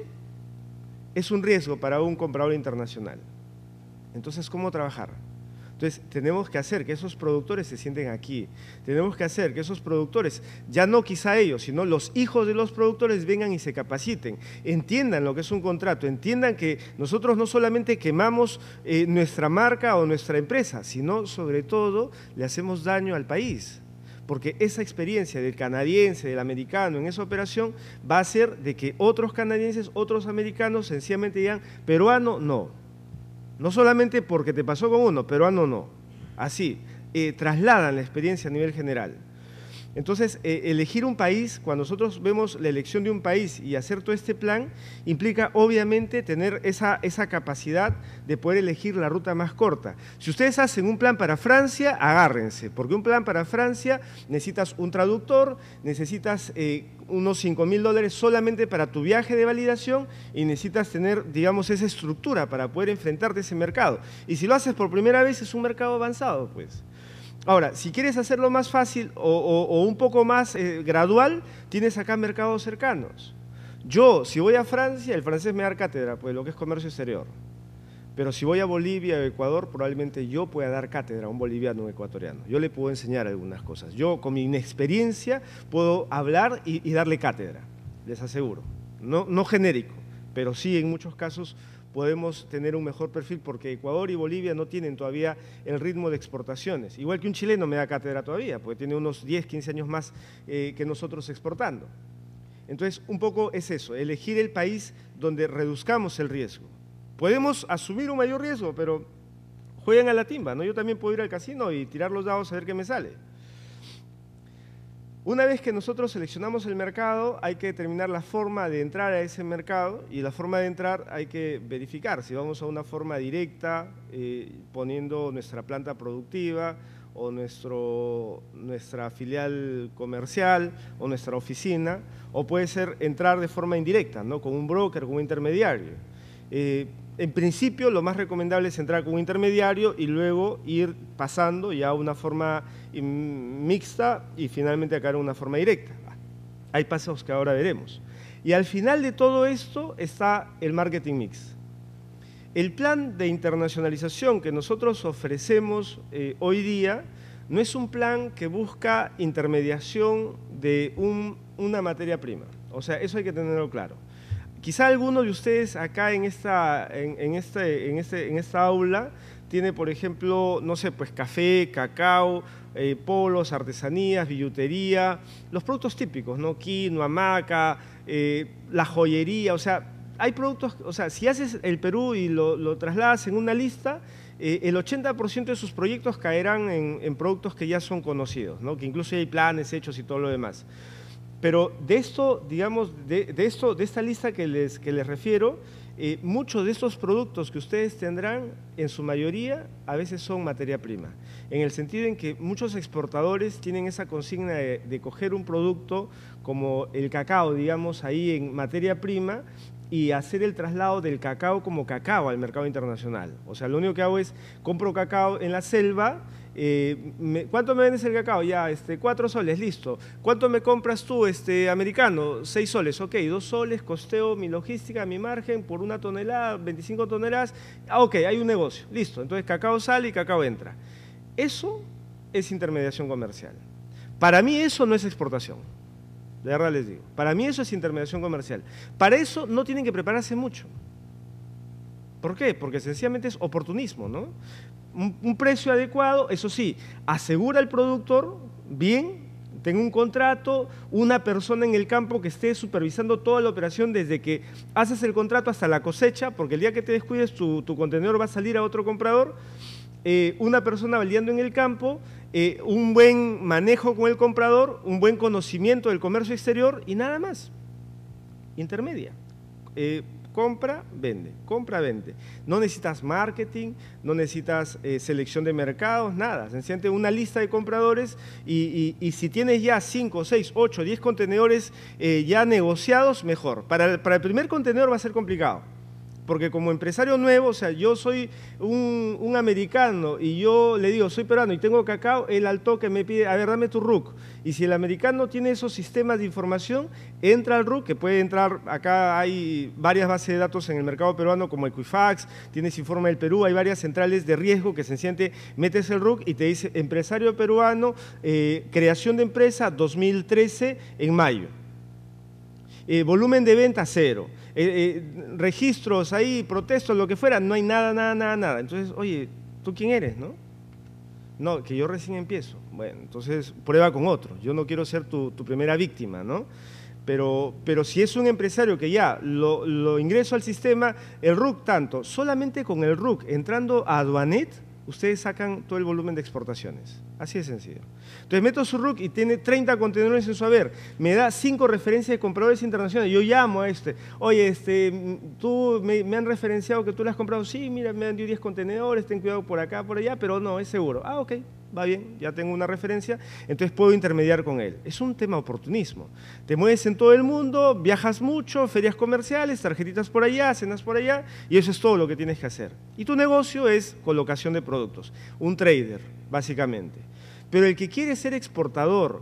es un riesgo para un comprador internacional. Entonces, ¿cómo trabajar? Entonces, tenemos que hacer que esos productores se sienten aquí. Tenemos que hacer que esos productores, ya no quizá ellos, sino los hijos de los productores vengan y se capaciten, entiendan lo que es un contrato, entiendan que nosotros no solamente quemamos eh, nuestra marca o nuestra empresa, sino sobre todo le hacemos daño al país. Porque esa experiencia del canadiense, del americano en esa operación va a hacer de que otros canadienses, otros americanos sencillamente digan, peruano no. No solamente porque te pasó con uno, peruano no. Así, eh, trasladan la experiencia a nivel general. Entonces, eh, elegir un país, cuando nosotros vemos la elección de un país y hacer todo este plan, implica obviamente tener esa, esa capacidad de poder elegir la ruta más corta. Si ustedes hacen un plan para Francia, agárrense, porque un plan para Francia necesitas un traductor, necesitas eh, unos cinco mil dólares solamente para tu viaje de validación y necesitas tener, digamos, esa estructura para poder enfrentarte a ese mercado. Y si lo haces por primera vez, es un mercado avanzado, pues. Ahora, si quieres hacerlo más fácil o, o, o un poco más eh, gradual, tienes acá mercados cercanos. Yo, si voy a Francia, el francés me da cátedra, pues lo que es comercio exterior. Pero si voy a Bolivia o Ecuador, probablemente yo pueda dar cátedra a un boliviano o un ecuatoriano. Yo le puedo enseñar algunas cosas. Yo, con mi inexperiencia, puedo hablar y, y darle cátedra, les aseguro. No, no genérico, pero sí en muchos casos podemos tener un mejor perfil porque Ecuador y Bolivia no tienen todavía el ritmo de exportaciones. Igual que un chileno me da cátedra todavía, porque tiene unos diez, quince años más eh, que nosotros exportando. Entonces, un poco es eso, elegir el país donde reduzcamos el riesgo. Podemos asumir un mayor riesgo, pero jueguen a la timba, ¿no? Yo también puedo ir al casino y tirar los dados a ver qué me sale. Una vez que nosotros seleccionamos el mercado, hay que determinar la forma de entrar a ese mercado y la forma de entrar hay que verificar si vamos a una forma directa, eh, poniendo nuestra planta productiva o nuestro, nuestra filial comercial o nuestra oficina, o puede ser entrar de forma indirecta, ¿no? Con un broker, con un intermediario. Eh, En principio, lo más recomendable es entrar con un intermediario y luego ir pasando ya a una forma mixta y finalmente acá a una forma directa. Hay pasos que ahora veremos. Y al final de todo esto está el marketing mix. El plan de internacionalización que nosotros ofrecemos eh, hoy día no es un plan que busca intermediación de un, una materia prima. O sea, eso hay que tenerlo claro. Quizá alguno de ustedes acá en esta, en, en, este, en, este, en esta aula tiene, por ejemplo, no sé, pues café, cacao, eh, polos, artesanías, billutería, los productos típicos, ¿no? Quinoa, hamaca, eh, la joyería, o sea, hay productos, o sea, si haces el Perú y lo, lo trasladas en una lista, eh, el ochenta por ciento de sus proyectos caerán en, en productos que ya son conocidos, ¿no? Que incluso hay planes hechos y todo lo demás. Pero de esto, digamos, de, de, esto, de esta lista que les, que les refiero, eh, muchos de estos productos que ustedes tendrán, en su mayoría, a veces son materia prima. En el sentido en que muchos exportadores tienen esa consigna de, de coger un producto como el cacao, digamos, ahí en materia prima, y hacer el traslado del cacao como cacao al mercado internacional. O sea, lo único que hago es, compro cacao en la selva. Eh, me, ¿Cuánto me vendes el cacao? Ya, este, cuatro soles, listo. ¿Cuánto me compras tú, este, americano? Seis soles, ok, dos soles, costeo mi logística, mi margen, por una tonelada, veinticinco toneladas, ah, ok, hay un negocio, listo. Entonces cacao sale y cacao entra. Eso es intermediación comercial. Para mí eso no es exportación, de verdad les digo. Para mí eso es intermediación comercial. Para eso no tienen que prepararse mucho. ¿Por qué? Porque sencillamente es oportunismo, ¿no? Un, un precio adecuado, eso sí, asegura al productor bien, tenga un contrato, una persona en el campo que esté supervisando toda la operación desde que haces el contrato hasta la cosecha, porque el día que te descuides tu, tu contenedor va a salir a otro comprador, eh, una persona validando en el campo, eh, un buen manejo con el comprador, un buen conocimiento del comercio exterior y nada más. Intermedia. Eh, compra, vende, compra, vende. No necesitas marketing, no necesitas eh, selección de mercados, nada. Sencillamente una lista de compradores y, y, y si tienes ya cinco, seis, ocho, diez contenedores eh, ya negociados, mejor. Para el, para el primer contenedor va a ser complicado. Porque como empresario nuevo, o sea, yo soy un, un americano y yo le digo, soy peruano y tengo cacao, él al toque me pide, a ver, dame tu R U C. Y si el americano tiene esos sistemas de información, entra al R U C, que puede entrar, acá hay varias bases de datos en el mercado peruano como Equifax, tienes Informe del Perú, hay varias centrales de riesgo que sencillamente metes el R U C y te dice, empresario peruano, eh, creación de empresa dos mil trece en mayo. Eh, volumen de venta cero, eh, eh, registros ahí, protestos, lo que fuera, no hay nada, nada, nada, nada. Entonces, oye, ¿tú quién eres, no? No, que yo recién empiezo. Bueno, entonces prueba con otro. Yo no quiero ser tu, tu primera víctima, ¿no? Pero, pero si es un empresario que ya lo, lo ingreso al sistema, el R U C tanto, solamente con el R U C entrando a Aduanet, ustedes sacan todo el volumen de exportaciones. Así de sencillo. Entonces meto su R U C y tiene treinta contenedores en su haber. Me da cinco referencias de compradores internacionales. Yo llamo a este. Oye, este, tú me, me han referenciado que tú le has comprado. Sí, mira, me han dado diez contenedores, ten cuidado por acá, por allá, pero no, es seguro. Ah, ok, va bien, ya tengo una referencia, entonces puedo intermediar con él. Es un tema de oportunismo. Te mueves en todo el mundo, viajas mucho, ferias comerciales, tarjetitas por allá, cenas por allá, y eso es todo lo que tienes que hacer. Y tu negocio es colocación de productos. Un trader, básicamente. Pero el que quiere ser exportador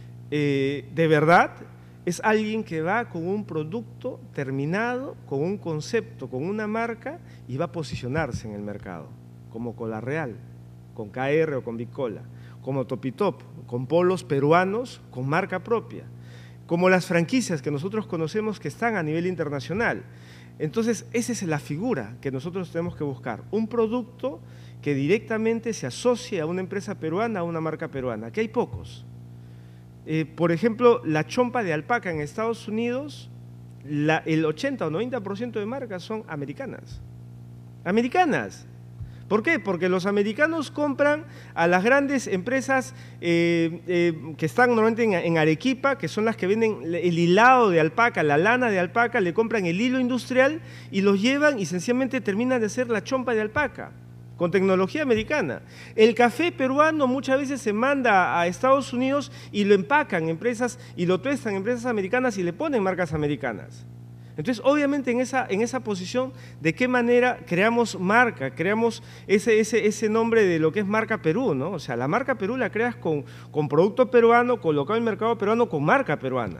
eh, de verdad es alguien que va con un producto terminado, con un concepto, con una marca y va a posicionarse en el mercado, como Cola Real, con K R o con Bicola, como Topitop, con polos peruanos con marca propia, como las franquicias que nosotros conocemos que están a nivel internacional. Entonces, esa es la figura que nosotros tenemos que buscar, un producto que directamente se asocie a una empresa peruana, a una marca peruana, que hay pocos. Eh, por ejemplo, la chompa de alpaca en Estados Unidos, la, el ochenta o noventa por ciento de marcas son americanas. Americanas. ¿Por qué? Porque los americanos compran a las grandes empresas eh, eh, que están normalmente en, en Arequipa, que son las que venden el hilado de alpaca, la lana de alpaca, le compran el hilo industrial y los llevan y sencillamente terminan de hacer la chompa de alpaca, con tecnología americana. El café peruano muchas veces se manda a Estados Unidos y lo empacan empresas y lo tuestan empresas americanas y le ponen marcas americanas. Entonces, obviamente, en esa, en esa posición, ¿de qué manera creamos marca? Creamos ese, ese, ese nombre de lo que es marca Perú, ¿no? O sea, la marca Perú la creas con, con producto peruano, colocado en el mercado peruano, con marca peruana.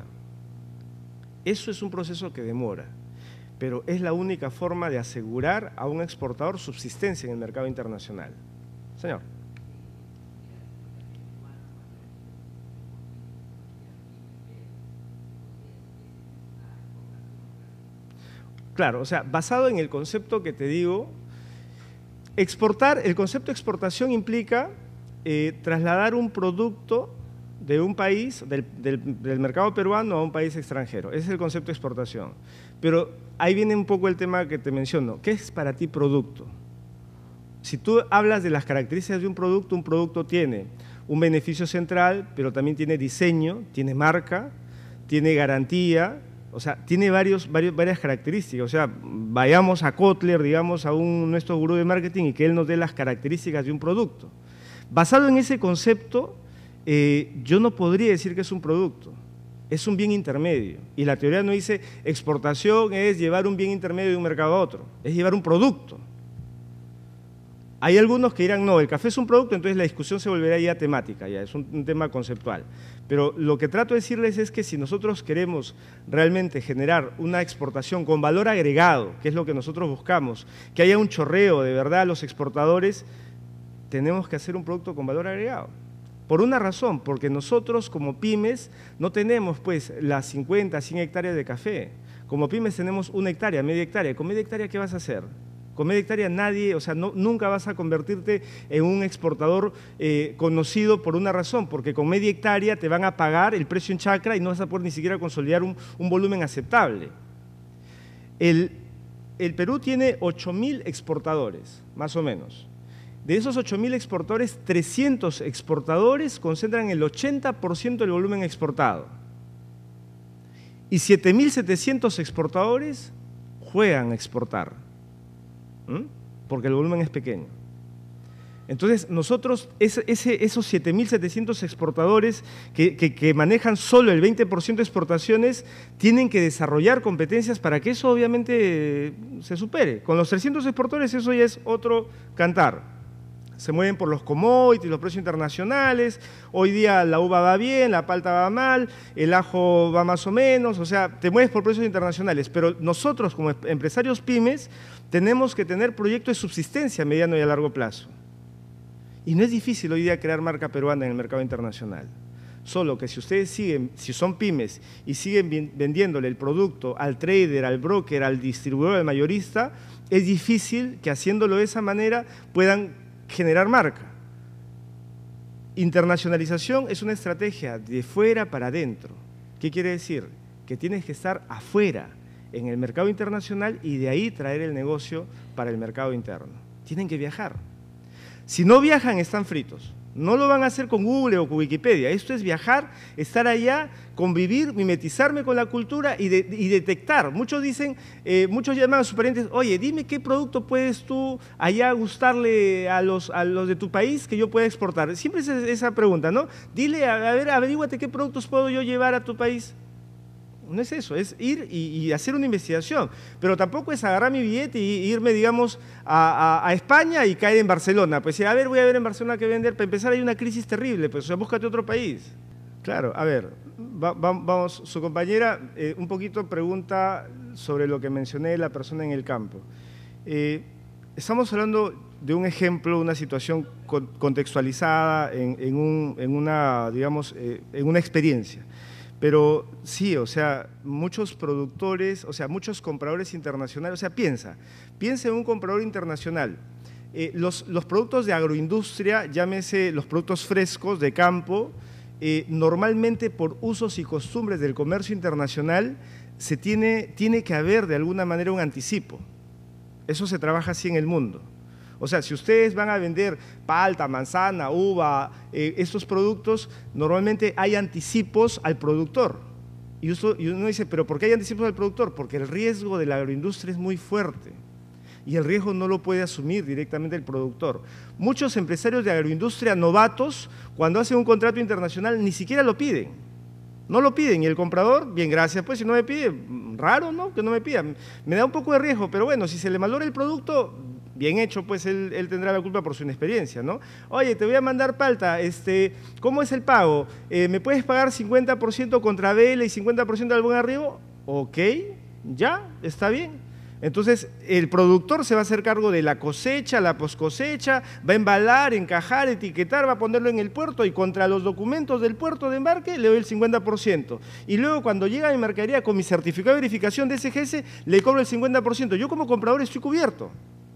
Eso es un proceso que demora, pero es la única forma de asegurar a un exportador subsistencia en el mercado internacional. Señor. Claro, o sea, basado en el concepto que te digo, exportar, el concepto de exportación implica eh, trasladar un producto de un país, del, del, del mercado peruano a un país extranjero. Ese es el concepto de exportación. Pero ahí viene un poco el tema que te menciono. ¿Qué es para ti producto? Si tú hablas de las características de un producto, un producto tiene un beneficio central, pero también tiene diseño, tiene marca, tiene garantía. O sea, tiene varios, varios, varias características. O sea, vayamos a Kotler, digamos, a un, nuestro gurú de marketing y que él nos dé las características de un producto. Basado en ese concepto, eh, yo no podría decir que es un producto, es un bien intermedio. Y la teoría no dice exportación es llevar un bien intermedio de un mercado a otro, es llevar un producto. Hay algunos que dirán, no, el café es un producto, entonces la discusión se volverá ya temática, ya es un, un tema conceptual. Pero lo que trato de decirles es que si nosotros queremos realmente generar una exportación con valor agregado, que es lo que nosotros buscamos, que haya un chorreo de verdad a los exportadores, tenemos que hacer un producto con valor agregado. Por una razón, porque nosotros como pymes no tenemos pues las cincuenta, cien hectáreas de café. Como pymes tenemos una hectárea, media hectárea. ¿Con media hectárea qué vas a hacer? Con media hectárea nadie, o sea, no, nunca vas a convertirte en un exportador eh, conocido por una razón, porque con media hectárea te van a pagar el precio en chacra y no vas a poder ni siquiera consolidar un, un volumen aceptable. El, el Perú tiene ocho mil exportadores, más o menos. De esos ocho mil exportadores, trescientos exportadores concentran el ochenta por ciento del volumen exportado. Y siete mil setecientos exportadores juegan a exportar, ¿m? Porque el volumen es pequeño. Entonces, nosotros, ese, ese, esos siete mil setecientos exportadores que, que, que manejan solo el veinte por ciento de exportaciones, tienen que desarrollar competencias para que eso obviamente se supere. Con los trescientos exportadores eso ya es otro cantar. Se mueven por los commodities, los precios internacionales. Hoy día la uva va bien, la palta va mal, el ajo va más o menos, o sea, te mueves por precios internacionales. Pero nosotros como empresarios pymes tenemos que tener proyectos de subsistencia a mediano y a largo plazo. Y no es difícil hoy día crear marca peruana en el mercado internacional. Solo que si ustedes siguen, si son pymes y siguen vendiéndole el producto al trader, al broker, al distribuidor, al mayorista, es difícil que haciéndolo de esa manera puedan generar marca. Internacionalización es una estrategia de fuera para adentro. ¿Qué quiere decir? Que tienes que estar afuera, en el mercado internacional, y de ahí traer el negocio para el mercado interno. Tienen que viajar. Si no viajan, están fritos. No lo van a hacer con Google o con Wikipedia. Esto es viajar, estar allá, convivir, mimetizarme con la cultura y, de, y detectar. Muchos dicen, eh, muchos llaman a sus parientes, oye, dime qué producto puedes tú allá gustarle a los, a los de tu país que yo pueda exportar. Siempre es esa pregunta, ¿no? Dile, a, a ver, averíguate qué productos puedo yo llevar a tu país. No es eso, es ir y, y hacer una investigación, pero tampoco es agarrar mi billete y irme, digamos, a, a, a España y caer en Barcelona. Pues a ver, voy a ver en Barcelona qué vender. Para empezar hay una crisis terrible, pues o sea, búscate otro país. Claro, a ver, va, va, vamos, su compañera eh, un poquito pregunta sobre lo que mencioné, la persona en el campo. Eh, estamos hablando de un ejemplo, una situación con, contextualizada en, en, un, en, una, digamos, eh, en una experiencia. Pero sí, o sea, muchos productores, o sea, muchos compradores internacionales, o sea, piensa, piensa en un comprador internacional. Eh, los, los productos de agroindustria, llámese los productos frescos de campo, eh, normalmente por usos y costumbres del comercio internacional, se tiene, tiene que haber de alguna manera un anticipo. Eso se trabaja así en el mundo. O sea, si ustedes van a vender palta, manzana, uva, eh, estos productos, normalmente hay anticipos al productor. Y, eso, y uno dice, ¿pero por qué hay anticipos al productor? Porque el riesgo de la agroindustria es muy fuerte y el riesgo no lo puede asumir directamente el productor. Muchos empresarios de agroindustria novatos, cuando hacen un contrato internacional, ni siquiera lo piden. No lo piden y el comprador, bien, gracias, pues si no me pide, raro, ¿no? Que no me pida. Me da un poco de riesgo, pero bueno, si se le valora el producto, bien hecho, pues él, él tendrá la culpa por su inexperiencia, ¿no? Oye, te voy a mandar palta, este, ¿cómo es el pago? Eh, ¿Me puedes pagar cincuenta por ciento contra vela y cincuenta por ciento del buen arribo? Ok, ya, está bien. Entonces, el productor se va a hacer cargo de la cosecha, la poscosecha, va a embalar, encajar, etiquetar, va a ponerlo en el puerto y contra los documentos del puerto de embarque le doy el cincuenta por ciento. Y luego cuando llega a mi mercadería con mi certificado de verificación de S G S, le cobro el cincuenta por ciento. Yo como comprador estoy cubierto.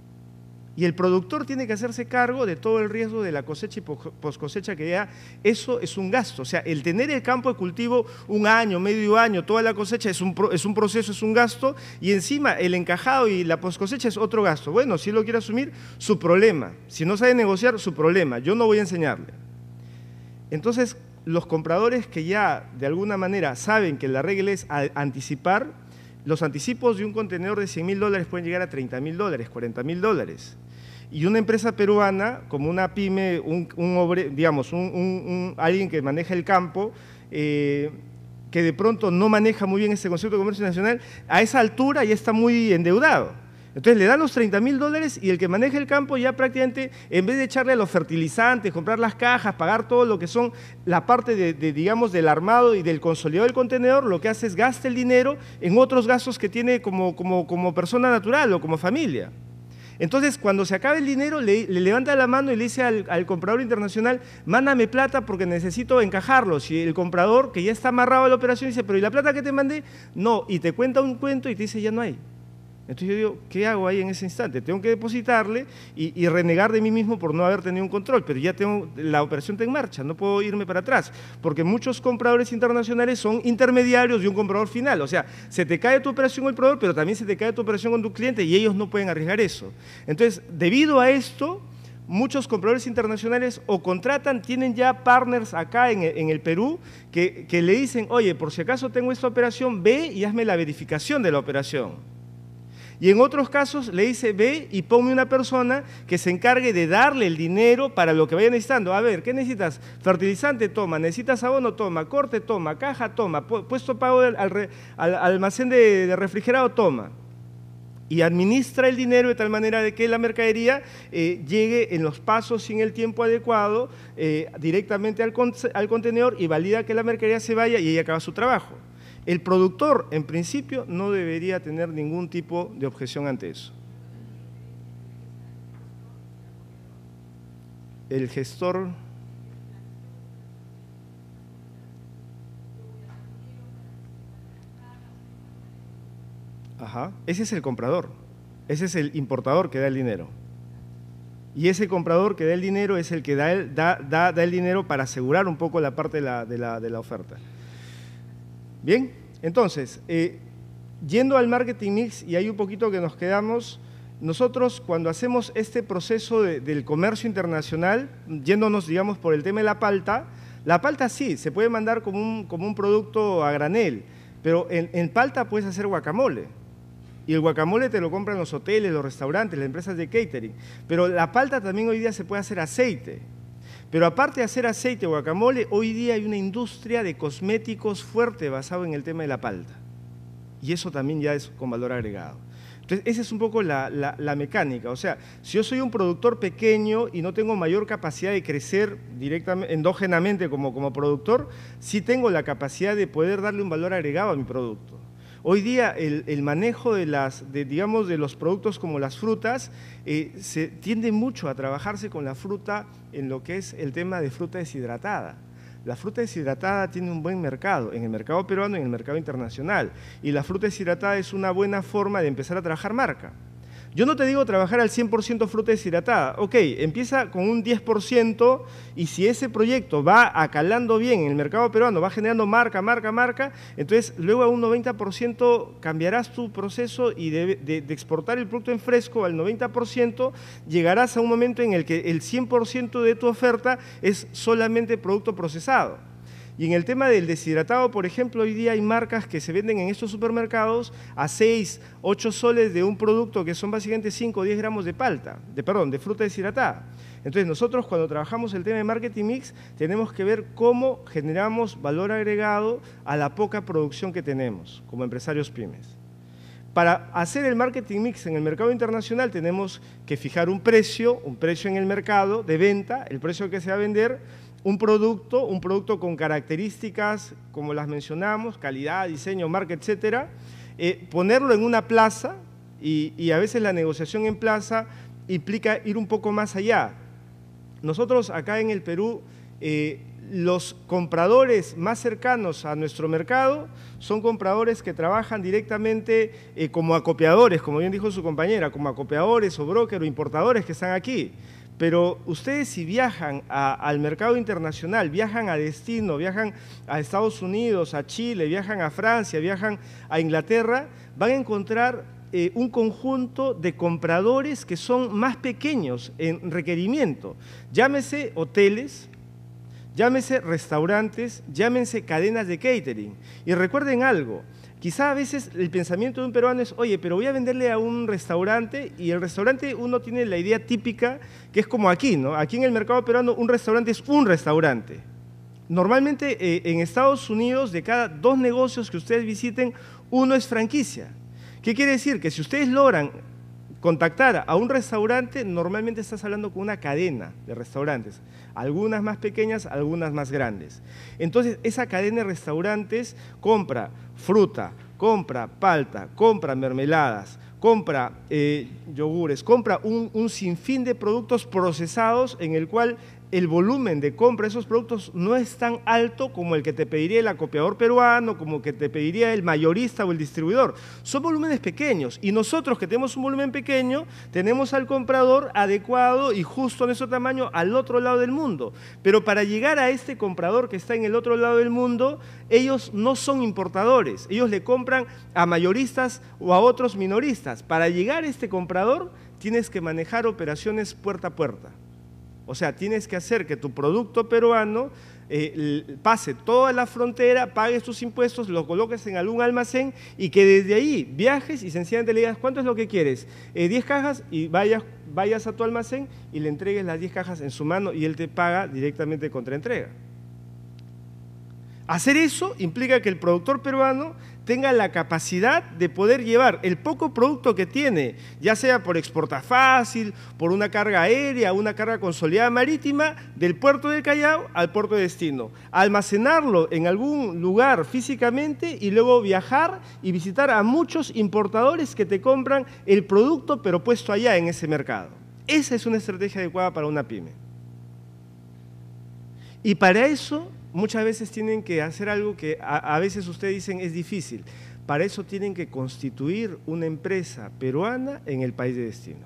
Y el productor tiene que hacerse cargo de todo el riesgo de la cosecha y poscosecha, que ya eso es un gasto. O sea, el tener el campo de cultivo un año, medio año, toda la cosecha es un, es un proceso, es un gasto, y encima el encajado y la poscosecha es otro gasto. Bueno, si él lo quiere asumir, su problema. Si no sabe negociar, su problema. Yo no voy a enseñarle. Entonces, los compradores que ya de alguna manera saben que la regla es anticipar, los anticipos de un contenedor de cien mil dólares pueden llegar a treinta mil dólares, cuarenta mil dólares. Y una empresa peruana, como una pyme, un, un obre, digamos, un, un, un, alguien que maneja el campo, eh, que de pronto no maneja muy bien ese concepto de comercio nacional, a esa altura ya está muy endeudado. Entonces le dan los treinta mil dólares y el que maneja el campo ya prácticamente, en vez de echarle a los fertilizantes, comprar las cajas, pagar todo lo que son la parte de, de, digamos, del armado y del consolidado del contenedor, lo que hace es gasta el dinero en otros gastos que tiene como, como, como persona natural o como familia. Entonces, cuando se acaba el dinero, le, le levanta la mano y le dice al, al comprador internacional, mándame plata porque necesito encajarlo. Si el comprador, que ya está amarrado a la operación, dice, pero ¿y la plata que te mandé? No, y te cuenta un cuento y te dice, ya no hay. Entonces yo digo, ¿qué hago ahí en ese instante? Tengo que depositarle y, y renegar de mí mismo por no haber tenido un control, pero ya tengo, la operación está en marcha, no puedo irme para atrás, porque muchos compradores internacionales son intermediarios de un comprador final. O sea, se te cae tu operación con el proveedor, pero también se te cae tu operación con tu cliente y ellos no pueden arriesgar eso. Entonces, debido a esto, muchos compradores internacionales o contratan, tienen ya partners acá en, en el Perú que, que le dicen, oye, por si acaso tengo esta operación, ve y hazme la verificación de la operación. Y en otros casos le dice, ve y ponme una persona que se encargue de darle el dinero para lo que vaya necesitando. A ver, ¿qué necesitas? Fertilizante, toma. ¿Necesitas abono? Toma. Corte, toma. Caja, toma. Puesto pago al, al, al almacén de, de refrigerado, toma. Y administra el dinero de tal manera de que la mercadería eh, llegue en los pasos y en el tiempo adecuado eh, directamente al, con, al contenedor y valida que la mercadería se vaya y ella acaba su trabajo. El productor, en principio, no debería tener ningún tipo de objeción ante eso. El gestor... Ajá, ese es el comprador, ese es el importador que da el dinero. Y ese comprador que da el dinero es el que da el, da, da, da el dinero para asegurar un poco la parte de la, de la, de la oferta. Bien, entonces, eh, yendo al marketing mix, y hay un poquito que nos quedamos, nosotros cuando hacemos este proceso de, del comercio internacional, yéndonos, digamos, por el tema de la palta, la palta sí, se puede mandar como un, como un producto a granel, pero en, en palta puedes hacer guacamole. Y el guacamole te lo compran los hoteles, los restaurantes, las empresas de catering. Pero la palta también hoy día se puede hacer aceite. Pero aparte de hacer aceite o guacamole, hoy día hay una industria de cosméticos fuerte basado en el tema de la palta. Y eso también ya es con valor agregado. Entonces, esa es un poco la, la, la mecánica. O sea, si yo soy un productor pequeño y no tengo mayor capacidad de crecer directamente, endógenamente como, como productor, sí tengo la capacidad de poder darle un valor agregado a mi producto. Hoy día el, el manejo de, las, de, digamos, de los productos como las frutas, eh, se tiende mucho a trabajarse con la fruta en lo que es el tema de fruta deshidratada. La fruta deshidratada tiene un buen mercado, en el mercado peruano y en el mercado internacional. Y la fruta deshidratada es una buena forma de empezar a trabajar marca. Yo no te digo trabajar al cien por ciento fruta deshidratada. Ok, empieza con un diez por ciento y si ese proyecto va acalando bien en el mercado peruano, va generando marca, marca, marca, entonces luego a un noventa por ciento cambiarás tu proceso y de, de, de exportar el producto en fresco al noventa por ciento, llegarás a un momento en el que el cien por ciento de tu oferta es solamente producto procesado. Y en el tema del deshidratado, por ejemplo, hoy día hay marcas que se venden en estos supermercados a seis, ocho soles de un producto que son básicamente cinco o diez gramos de palta, de, perdón, de fruta deshidratada. Entonces nosotros cuando trabajamos el tema de marketing mix tenemos que ver cómo generamos valor agregado a la poca producción que tenemos como empresarios pymes. Para hacer el marketing mix en el mercado internacional tenemos que fijar un precio, un precio en el mercado de venta, el precio que se va a vender, un producto, un producto con características como las mencionamos, calidad, diseño, marca, etcétera, eh, ponerlo en una plaza y, y a veces la negociación en plaza implica ir un poco más allá. Nosotros acá en el Perú, eh, los compradores más cercanos a nuestro mercado son compradores que trabajan directamente eh, como acopiadores, como bien dijo su compañera, como acopiadores o brokers o importadores que están aquí. Pero ustedes si viajan a, al mercado internacional, viajan a destino, viajan a Estados Unidos, a Chile, viajan a Francia, viajan a Inglaterra, van a encontrar eh, un conjunto de compradores que son más pequeños en requerimiento. Llámese hoteles, llámese restaurantes, llámense cadenas de catering. Y recuerden algo, quizá a veces el pensamiento de un peruano es, oye, pero voy a venderle a un restaurante y el restaurante uno tiene la idea típica que es como aquí, ¿no? Aquí en el mercado peruano un restaurante es un restaurante. Normalmente eh, en Estados Unidos de cada dos negocios que ustedes visiten, uno es franquicia. ¿Qué quiere decir? Que si ustedes logran contactar a un restaurante, normalmente estás hablando con una cadena de restaurantes, algunas más pequeñas, algunas más grandes. Entonces, esa cadena de restaurantes compra fruta, compra palta, compra mermeladas, compra eh, yogures, compra un, un sinfín de productos procesados en el cual el volumen de compra de esos productos no es tan alto como el que te pediría el acopiador peruano, como el que te pediría el mayorista o el distribuidor. Son volúmenes pequeños y nosotros que tenemos un volumen pequeño, tenemos al comprador adecuado y justo en ese tamaño al otro lado del mundo. Pero para llegar a este comprador que está en el otro lado del mundo, ellos no son importadores, ellos le compran a mayoristas o a otros minoristas. Para llegar a este comprador, tienes que manejar operaciones puerta a puerta. O sea, tienes que hacer que tu producto peruano eh, pase toda la frontera, pagues tus impuestos, lo coloques en algún almacén y que desde ahí viajes y sencillamente le digas cuánto es lo que quieres, eh, diez cajas y vayas, vayas a tu almacén y le entregues las diez cajas en su mano y él te paga directamente contra entrega. Hacer eso implica que el productor peruano tenga la capacidad de poder llevar el poco producto que tiene, ya sea por exporta fácil, por una carga aérea, una carga consolidada marítima, del puerto del Callao al puerto de destino, almacenarlo en algún lugar físicamente y luego viajar y visitar a muchos importadores que te compran el producto pero puesto allá en ese mercado. Esa es una estrategia adecuada para una pyme. Y para eso muchas veces tienen que hacer algo que a, a veces ustedes dicen es difícil. Para eso tienen que constituir una empresa peruana en el país de destino.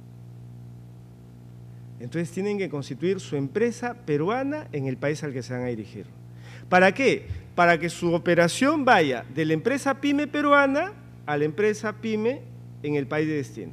Entonces tienen que constituir su empresa peruana en el país al que se van a dirigir. ¿Para qué? Para que su operación vaya de la empresa pyme peruana a la empresa pyme en el país de destino.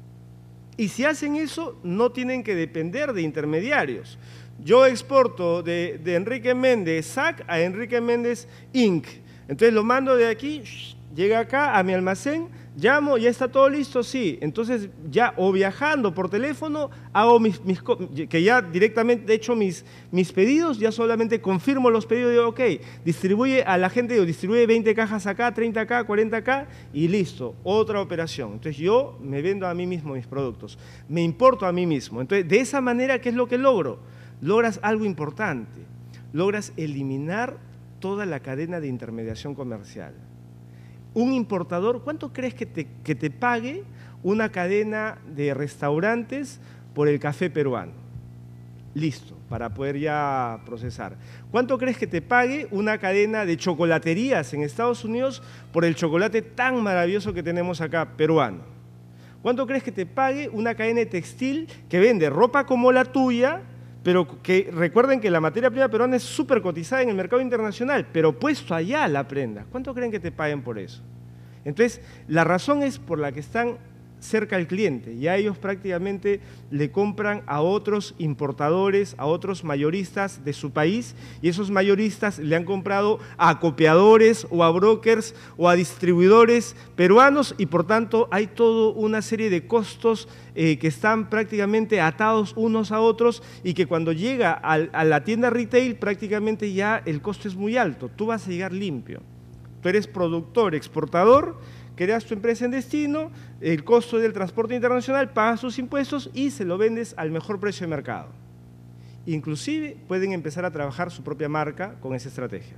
Y si hacen eso, no tienen que depender de intermediarios. Yo exporto de, de Enrique Méndez S A C a Enrique Méndez Incorporated. Entonces lo mando de aquí, llega acá a mi almacén, llamo, ya está todo listo, sí. Entonces ya o viajando por teléfono, hago mis, mis que ya directamente he hecho mis, mis pedidos, ya solamente confirmo los pedidos, digo, ok, distribuye a la gente, digo, distribuye veinte cajas acá, treinta acá, cuarenta acá y listo, otra operación. Entonces yo me vendo a mí mismo mis productos, me importo a mí mismo. Entonces de esa manera, ¿qué es lo que logro? Logras algo importante, logras eliminar toda la cadena de intermediación comercial. Un importador, ¿cuánto crees que te, que te pague una cadena de restaurantes por el café peruano? Listo, para poder ya procesar. ¿Cuánto crees que te pague una cadena de chocolaterías en Estados Unidos por el chocolate tan maravilloso que tenemos acá, peruano? ¿Cuánto crees que te pague una cadena de textil que vende ropa como la tuya, pero que recuerden que la materia prima peruana es súper cotizada en el mercado internacional, pero puesto allá la prenda? ¿Cuánto creen que te paguen por eso? Entonces, la razón es por la que están cerca al cliente, y a ellos prácticamente le compran a otros importadores, a otros mayoristas de su país, y esos mayoristas le han comprado a acopiadores o a brokers o a distribuidores peruanos, y por tanto hay toda una serie de costos eh, que están prácticamente atados unos a otros, y que cuando llega a, a la tienda retail prácticamente ya el costo es muy alto. Tú vas a llegar limpio. Tú eres productor, exportador, creas tu empresa en destino, el costo del transporte internacional, pagas tus impuestos y se lo vendes al mejor precio de mercado. Inclusive pueden empezar a trabajar su propia marca con esa estrategia.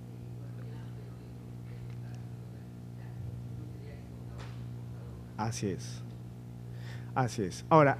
Así es. Así es. Ahora,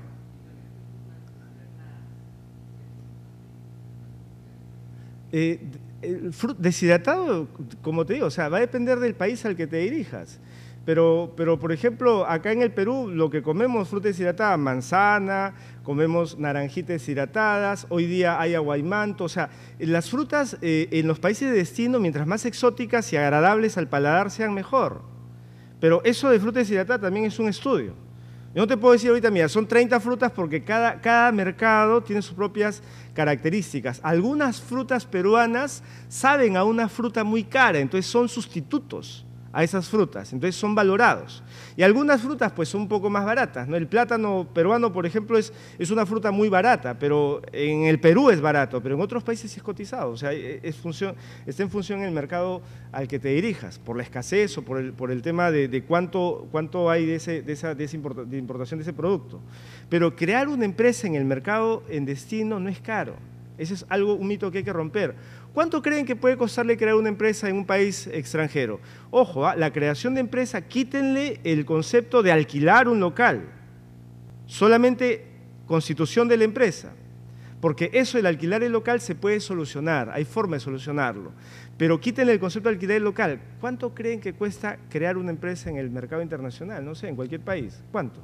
eh, el fruto deshidratado, como te digo, o sea, va a depender del país al que te dirijas. Pero, pero, por ejemplo, acá en el Perú lo que comemos fruta deshidratada, manzana, comemos naranjitas deshidratadas, hoy día hay aguaymanto, o sea, las frutas eh, en los países de destino, mientras más exóticas y agradables al paladar sean, mejor. Pero eso de fruta deshidratada también es un estudio. Yo no te puedo decir ahorita, mira, son treinta frutas porque cada, cada mercado tiene sus propias características. Algunas frutas peruanas saben a una fruta muy cara, entonces son sustitutos a esas frutas, entonces son valorados. Y algunas frutas pues son un poco más baratas, ¿no? El plátano peruano, por ejemplo, es, es una fruta muy barata, pero en el Perú es barato, pero en otros países es cotizado, o sea, es función, está en función del mercado al que te dirijas, por la escasez o por el, por el tema de, de cuánto, cuánto hay de, ese, de, esa, de, esa importa, de importación de ese producto. Pero crear una empresa en el mercado en destino no es caro. Ese es algo, un mito que hay que romper. ¿Cuánto creen que puede costarle crear una empresa en un país extranjero? Ojo, ¿eh? La creación de empresa, quítenle el concepto de alquilar un local. Solamente constitución de la empresa. Porque eso, el alquilar el local, se puede solucionar, hay forma de solucionarlo. Pero quítenle el concepto de alquilar el local. ¿Cuánto creen que cuesta crear una empresa en el mercado internacional? No sé, en cualquier país. ¿Cuánto?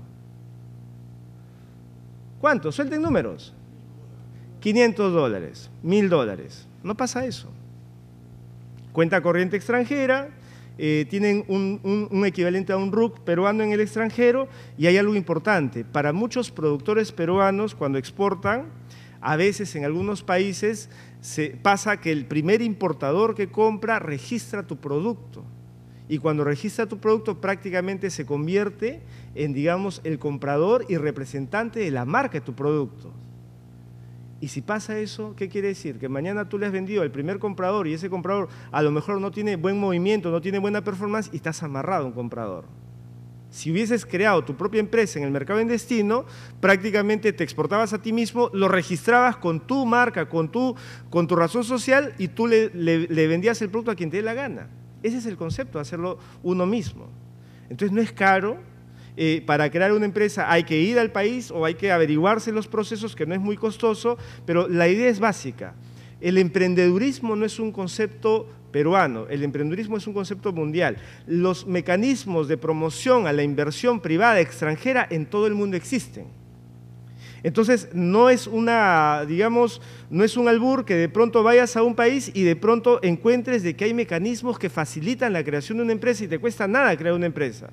¿Cuánto? Suelten números. quinientos dólares, mil dólares. No pasa eso. Cuenta corriente extranjera, eh, tienen un, un, un equivalente a un R U C peruano en el extranjero, y hay algo importante. Para muchos productores peruanos, cuando exportan, A veces en algunos países se pasa que el primer importador que compra registra tu producto. Y cuando registra tu producto prácticamente se convierte en, digamos, el comprador y representante de la marca de tu producto. Y si pasa eso, ¿qué quiere decir? Que mañana tú le has vendido al primer comprador y ese comprador a lo mejor no tiene buen movimiento, no tiene buena performance y estás amarrado a un comprador. Si hubieses creado tu propia empresa en el mercado en destino, prácticamente te exportabas a ti mismo, lo registrabas con tu marca, con tu, con tu razón social y tú le, le, le vendías el producto a quien te dé la gana. Ese es el concepto, hacerlo uno mismo. Entonces no es caro. Eh, para crear una empresa hay que ir al país o hay que averiguarse los procesos, que no es muy costoso, pero la idea es básica. El emprendedurismo no es un concepto peruano, el emprendedurismo es un concepto mundial. Los mecanismos de promoción a la inversión privada extranjera en todo el mundo existen. Entonces, no es una, digamos, no es un albur que de pronto vayas a un país y de pronto encuentres de que hay mecanismos que facilitan la creación de una empresa y te cuesta nada crear una empresa.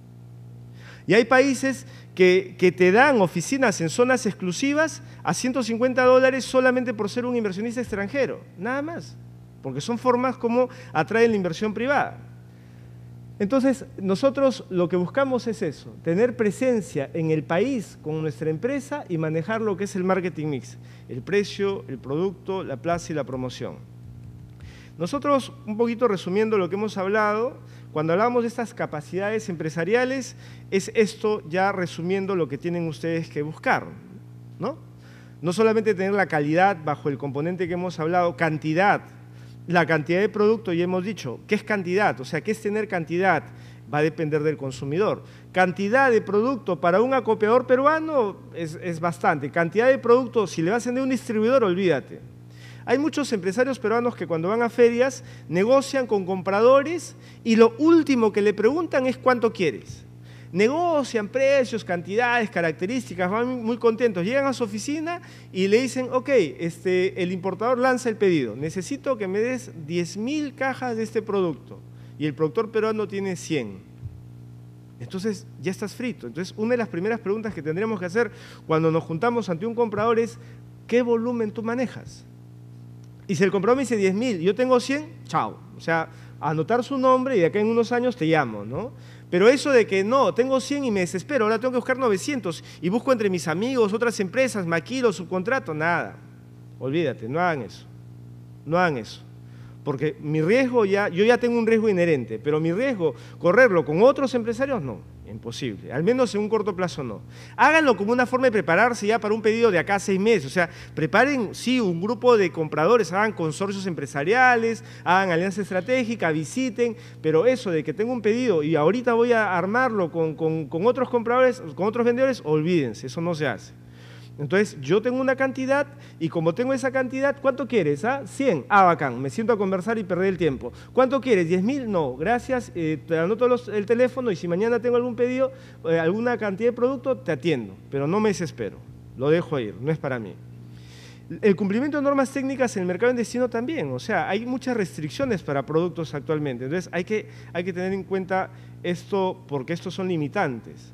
Y hay países que, que te dan oficinas en zonas exclusivas a ciento cincuenta dólares solamente por ser un inversionista extranjero, nada más, porque son formas como atraen la inversión privada. Entonces, nosotros lo que buscamos es eso, tener presencia en el país con nuestra empresa y manejar lo que es el marketing mix, el precio, el producto, la plaza y la promoción. Nosotros, un poquito resumiendo lo que hemos hablado, cuando hablamos de estas capacidades empresariales, es esto ya resumiendo lo que tienen ustedes que buscar, ¿no? No solamente tener la calidad bajo el componente que hemos hablado, cantidad, la cantidad de producto, ya hemos dicho, ¿qué es cantidad? O sea, ¿qué es tener cantidad? Va a depender del consumidor. Cantidad de producto para un acopiador peruano es, es bastante. Cantidad de producto, si le vas a vender a un distribuidor, olvídate. Hay muchos empresarios peruanos que cuando van a ferias negocian con compradores y lo último que le preguntan es ¿cuánto quieres? Negocian precios, cantidades, características, van muy contentos. Llegan a su oficina y le dicen, ok, este, el importador lanza el pedido. Necesito que me des diez mil cajas de este producto. Y el productor peruano tiene cien. Entonces ya estás frito. Entonces una de las primeras preguntas que tendríamos que hacer cuando nos juntamos ante un comprador es ¿qué volumen tú manejas? Y si el comprador me dice diez mil, yo tengo cien, chao. O sea, anotar su nombre y de acá en unos años te llamo, ¿no? Pero eso de que no, tengo cien y me desespero, ahora tengo que buscar novecientos y busco entre mis amigos, otras empresas, maquilo, subcontrato, nada. Olvídate, no hagan eso. No hagan eso. Porque mi riesgo ya, yo ya tengo un riesgo inherente, pero mi riesgo, correrlo con otros empresarios, no, imposible, al menos en un corto plazo no. Háganlo como una forma de prepararse ya para un pedido de acá a seis meses, o sea, preparen, sí, un grupo de compradores, hagan consorcios empresariales, hagan alianza estratégica, visiten, pero eso de que tengo un pedido y ahorita voy a armarlo con, con, con otros compradores, con otros vendedores, olvídense, eso no se hace. Entonces, yo tengo una cantidad y como tengo esa cantidad, ¿cuánto quieres? Ah? cien. Ah, bacán, me siento a conversar y perder el tiempo. ¿Cuánto quieres? ¿diez mil? No, gracias, eh, te anoto los, el teléfono y si mañana tengo algún pedido, eh, alguna cantidad de producto, te atiendo, pero no me desespero, lo dejo ir, no es para mí. El cumplimiento de normas técnicas en el mercado en destino también, o sea, hay muchas restricciones para productos actualmente, entonces hay que, hay que tener en cuenta esto porque estos son limitantes.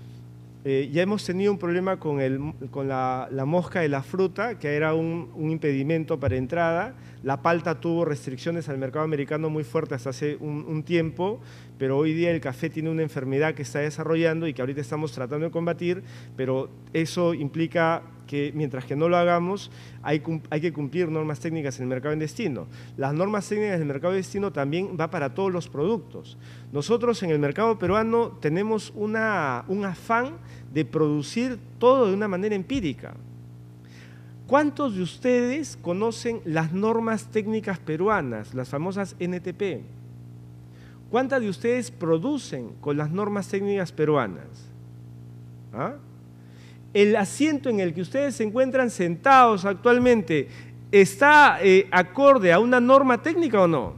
Eh, ya hemos tenido un problema con, el, con la, la mosca de la fruta, que era un, un impedimento para entrada. La palta tuvo restricciones al mercado americano muy fuertes hasta hace un, un tiempo, pero hoy día el café tiene una enfermedad que está desarrollando y que ahorita estamos tratando de combatir, pero eso implica que mientras que no lo hagamos, hay, hay que cumplir normas técnicas en el mercado en destino. Las normas técnicas del mercado de destino también va para todos los productos. Nosotros en el mercado peruano tenemos una, un afán de producir todo de una manera empírica. ¿Cuántos de ustedes conocen las normas técnicas peruanas, las famosas N T P? ¿Cuántas de ustedes producen con las normas técnicas peruanas? ¿Ah? ¿El asiento en el que ustedes se encuentran sentados actualmente está eh, acorde a una norma técnica o no?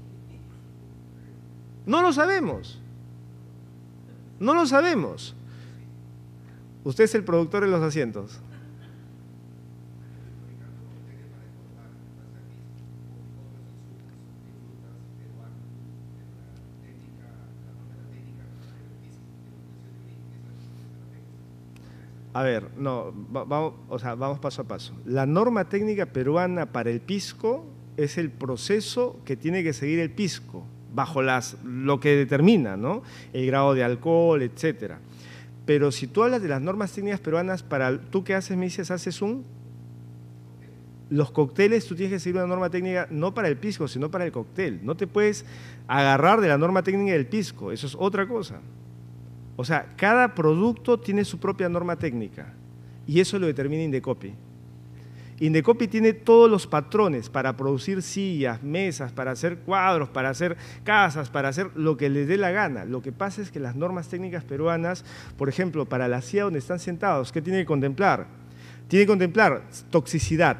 No lo sabemos. No lo sabemos. Usted es el productor de los asientos. A ver, no, va, va, o sea, vamos paso a paso. La norma técnica peruana para el pisco es el proceso que tiene que seguir el pisco, bajo las, lo que determina, ¿no? El grado de alcohol, etcétera. Pero si tú hablas de las normas técnicas peruanas, para ¿tú qué haces? Me dices, haces un… Los cócteles, tú tienes que seguir una norma técnica no para el pisco, sino para el cóctel. No te puedes agarrar de la norma técnica del pisco, eso es otra cosa. O sea, cada producto tiene su propia norma técnica y eso lo determina Indecopi. Indecopi tiene todos los patrones para producir sillas, mesas, para hacer cuadros, para hacer casas, para hacer lo que les dé la gana. Lo que pasa es que las normas técnicas peruanas, por ejemplo, para la silla donde están sentados, ¿qué tiene que contemplar? Tiene que contemplar toxicidad.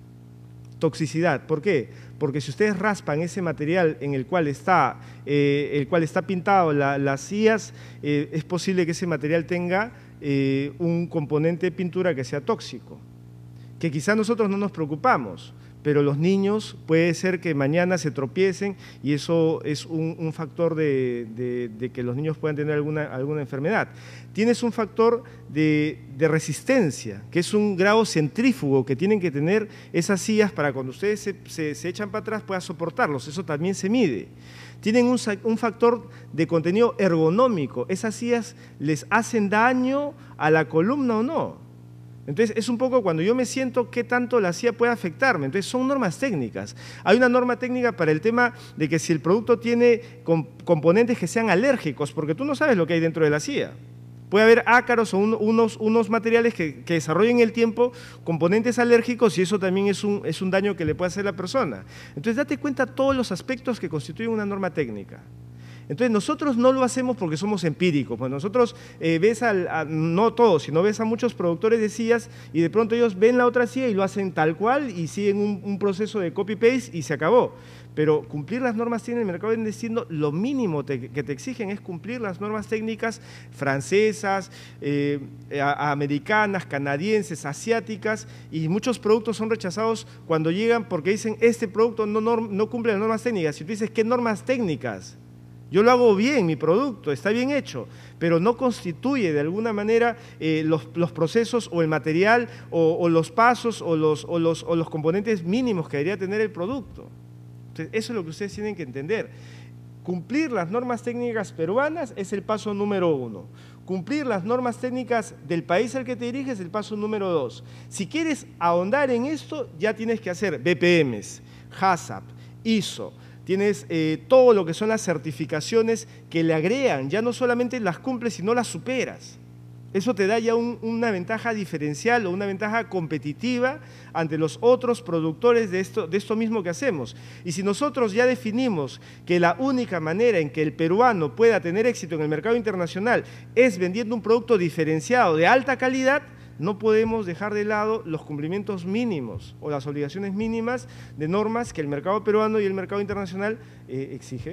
Toxicidad, ¿por qué? Porque si ustedes raspan ese material en el cual está, eh, el cual está pintado la, las sillas, eh, es posible que ese material tenga eh, un componente de pintura que sea tóxico, que quizás nosotros no nos preocupamos, pero los niños puede ser que mañana se tropiecen y eso es un, un factor de, de, de que los niños puedan tener alguna, alguna enfermedad. Tienes un factor de, de resistencia, que es un grado centrífugo que tienen que tener esas sillas para cuando ustedes se, se, se echan para atrás puedan soportarlos, eso también se mide. Tienen un, un factor de contenido ergonómico, esas sillas les hacen daño a la columna o no. Entonces, es un poco cuando yo me siento qué tanto la silla puede afectarme. Entonces, son normas técnicas. Hay una norma técnica para el tema de que si el producto tiene comp componentes que sean alérgicos, porque tú no sabes lo que hay dentro de la silla. Puede haber ácaros o un, unos, unos materiales que, que desarrollen en el tiempo componentes alérgicos y eso también es un, es un daño que le puede hacer a la persona. Entonces, date cuenta de todos los aspectos que constituyen una norma técnica. Entonces, nosotros no lo hacemos porque somos empíricos. Pues nosotros eh, ves, al, a, no todos, sino ves a muchos productores de sillas y de pronto ellos ven la otra silla y lo hacen tal cual y siguen un, un proceso de copy-paste y se acabó. Pero cumplir las normas tiene el mercado viene siendo lo mínimo te, que te exigen es cumplir las normas técnicas francesas, eh, a, americanas, canadienses, asiáticas y muchos productos son rechazados cuando llegan porque dicen este producto no, no, no cumple las normas técnicas. Si tú dices, ¿qué normas técnicas? Yo lo hago bien, mi producto está bien hecho, pero no constituye de alguna manera eh, los, los procesos o el material o, o los pasos o los, o, los, o los componentes mínimos que debería tener el producto. Entonces, eso es lo que ustedes tienen que entender. Cumplir las normas técnicas peruanas es el paso número uno. Cumplir las normas técnicas del país al que te diriges es el paso número dos. Si quieres ahondar en esto, ya tienes que hacer B P Ms, HACCP, I S O, tienes eh, todo lo que son las certificaciones que le agregan, ya no solamente las cumples, sino las superas. Eso te da ya un, una ventaja diferencial o una ventaja competitiva ante los otros productores de esto, de esto mismo que hacemos. Y si nosotros ya definimos que la única manera en que el peruano pueda tener éxito en el mercado internacional es vendiendo un producto diferenciado de alta calidad, no podemos dejar de lado los cumplimientos mínimos o las obligaciones mínimas de normas que el mercado peruano y el mercado internacional eh, exige.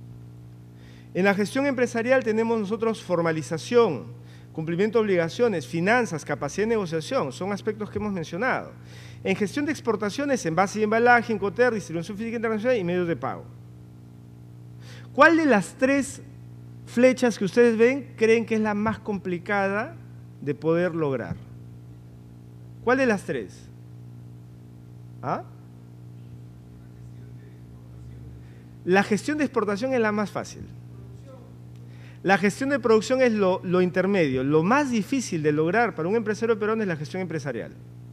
En la gestión empresarial tenemos nosotros formalización, cumplimiento de obligaciones, finanzas, capacidad de negociación, son aspectos que hemos mencionado. En gestión de exportaciones, envase y embalaje, Incoterm, distribución física internacional y medios de pago. ¿Cuál de las tres flechas que ustedes ven creen que es la más complicada de poder lograr? ¿Cuál de las tres? ¿Ah? La gestión de exportación es la más fácil. La gestión de producción es lo, lo intermedio. Lo más difícil de lograr para un empresario peruano es la gestión empresarial.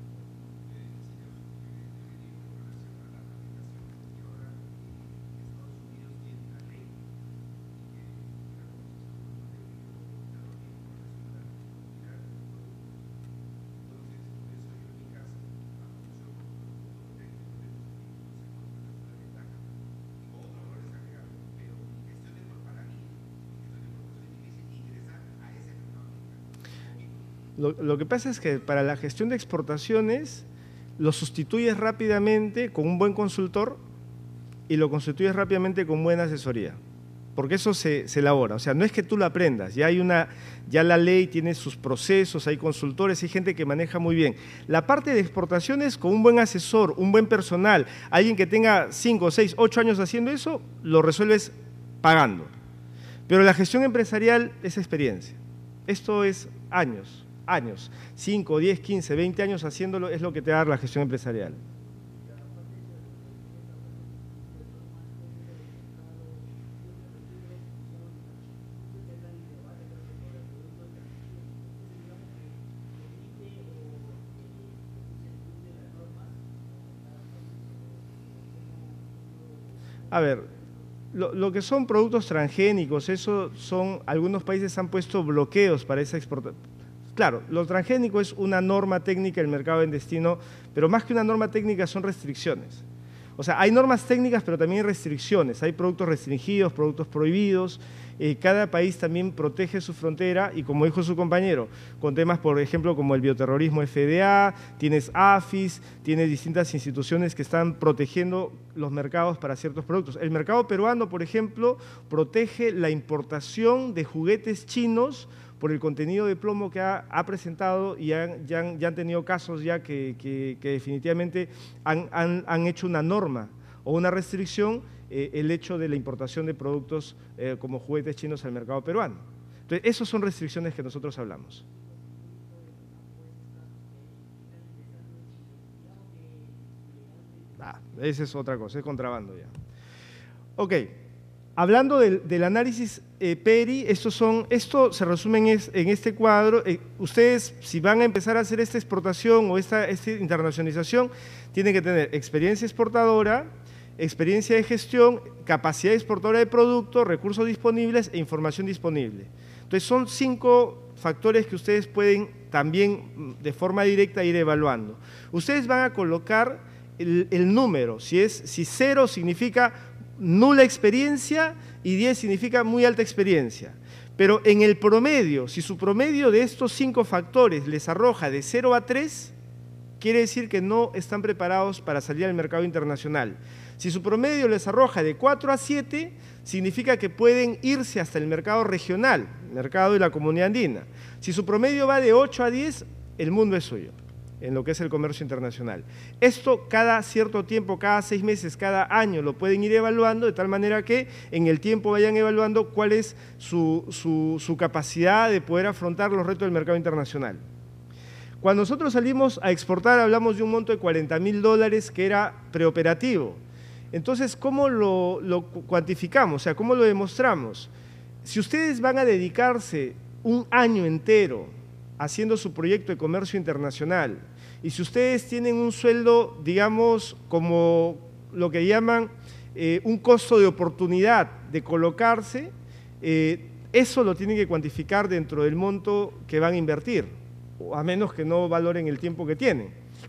Lo, lo que pasa es que para la gestión de exportaciones lo sustituyes rápidamente con un buen consultor y lo constituyes rápidamente con buena asesoría, porque eso se, se elabora. O sea, no es que tú lo aprendas, ya hay una, ya la ley tiene sus procesos, hay consultores, hay gente que maneja muy bien. La parte de exportaciones con un buen asesor, un buen personal, alguien que tenga cinco, seis, ocho años haciendo eso, lo resuelves pagando. Pero la gestión empresarial es experiencia. Esto es años. años. cinco, diez, quince, veinte años haciéndolo es lo que te da la gestión empresarial. A ver, lo, lo que son productos transgénicos, eso son, algunos países han puesto bloqueos para esa exportación. Claro, lo transgénico es una norma técnica del mercado en destino, pero más que una norma técnica son restricciones. O sea, hay normas técnicas, pero también hay restricciones. Hay productos restringidos, productos prohibidos. Eh, cada país también protege su frontera y, como dijo su compañero, con temas, por ejemplo, como el bioterrorismo F D A, tienes AFIS, tienes distintas instituciones que están protegiendo los mercados para ciertos productos. El mercado peruano, por ejemplo, protege la importación de juguetes chinos por el contenido de plomo que ha, ha presentado y han, ya, han, ya han tenido casos ya que, que, que definitivamente han, han, han hecho una norma o una restricción eh, el hecho de la importación de productos eh, como juguetes chinos al mercado peruano. Entonces, esas son restricciones que nosotros hablamos. Ah, esa es otra cosa, es contrabando ya. Ok. Hablando del, del análisis eh, P E R I, estos son, esto se resume en, es, en este cuadro. Eh, ustedes, si van a empezar a hacer esta exportación o esta, esta internacionalización, tienen que tener experiencia exportadora, experiencia de gestión, capacidad exportadora de producto, recursos disponibles e información disponible. Entonces, son cinco factores que ustedes pueden también de forma directa ir evaluando. Ustedes van a colocar el, el número, si, es, si cero significa nula experiencia y diez significa muy alta experiencia. Pero en el promedio, si su promedio de estos cinco factores les arroja de cero a tres, quiere decir que no están preparados para salir al mercado internacional. Si su promedio les arroja de cuatro a siete, significa que pueden irse hasta el mercado regional, el mercado de la Comunidad Andina. Si su promedio va de ocho a diez, el mundo es suyo, en lo que es el comercio internacional. Esto cada cierto tiempo, cada seis meses, cada año lo pueden ir evaluando de tal manera que en el tiempo vayan evaluando cuál es su, su, su capacidad de poder afrontar los retos del mercado internacional. Cuando nosotros salimos a exportar hablamos de un monto de cuarenta mil dólares que era preoperativo. Entonces, ¿cómo lo, lo cuantificamos? O sea, ¿cómo lo demostramos? Si ustedes van a dedicarse un año entero haciendo su proyecto de comercio internacional, y si ustedes tienen un sueldo, digamos, como lo que llaman eh, un costo de oportunidad de colocarse, eh, eso lo tienen que cuantificar dentro del monto que van a invertir, a menos que no valoren el tiempo que tienen.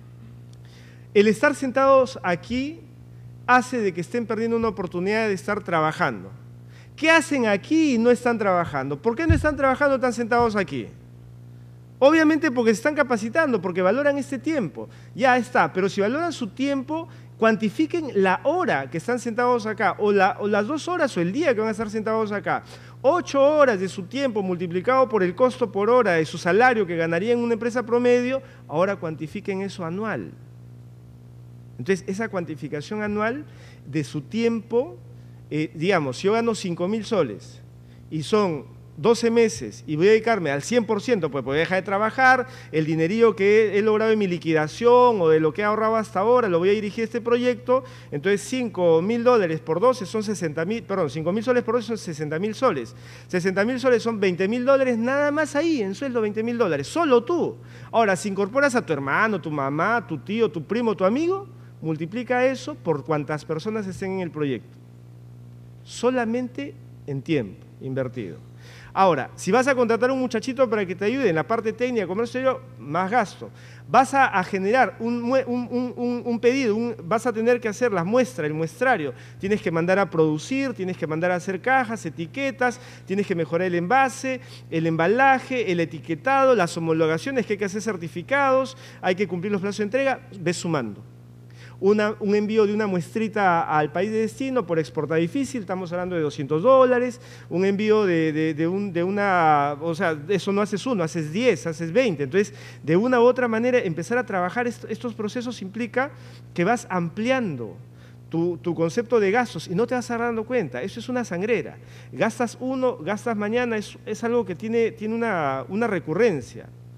El estar sentados aquí hace de que estén perdiendo una oportunidad de estar trabajando. ¿Qué hacen aquí y no están trabajando? ¿Por qué no están trabajando, están sentados aquí? Obviamente porque se están capacitando, porque valoran este tiempo. Ya está, pero si valoran su tiempo, cuantifiquen la hora que están sentados acá, o, la, o las dos horas o el día que van a estar sentados acá. Ocho horas de su tiempo multiplicado por el costo por hora de su salario que ganaría en una empresa promedio, ahora cuantifiquen eso anual. Entonces, esa cuantificación anual de su tiempo, eh, digamos, si yo gano cinco mil soles y son doce meses y voy a dedicarme al cien por ciento, pues voy a dejar de trabajar, el dinerillo que he, he logrado en mi liquidación o de lo que he ahorrado hasta ahora, lo voy a dirigir a este proyecto, entonces cinco mil dólares por doce son sesenta mil, perdón, cinco mil soles por doce son sesenta mil soles. sesenta mil soles son veinte mil dólares nada más ahí, en sueldo veinte mil dólares, solo tú. Ahora, si incorporas a tu hermano, tu mamá, tu tío, tu primo, tu amigo, multiplica eso por cuantas personas estén en el proyecto. Solamente en tiempo invertido. Ahora, si vas a contratar a un muchachito para que te ayude en la parte técnica, comercio exterior, más gasto. Vas a, a generar un, un, un, un pedido, un, vas a tener que hacer las muestras, el muestrario. Tienes que mandar a producir, tienes que mandar a hacer cajas, etiquetas, tienes que mejorar el envase, el embalaje, el etiquetado, las homologaciones, que hay que hacer certificados, hay que cumplir los plazos de entrega, ves sumando. Una, un envío de una muestrita al país de destino por exportar difícil, estamos hablando de doscientos dólares, un envío de, de, de, un, de una, o sea, eso no haces uno, haces diez, haces veinte, entonces de una u otra manera empezar a trabajar est estos procesos implica que vas ampliando tu, tu concepto de gastos y no te vas a dar dando cuenta, eso es una sangrera, gastas uno, gastas mañana, es, es algo que tiene, tiene una, una recurrencia.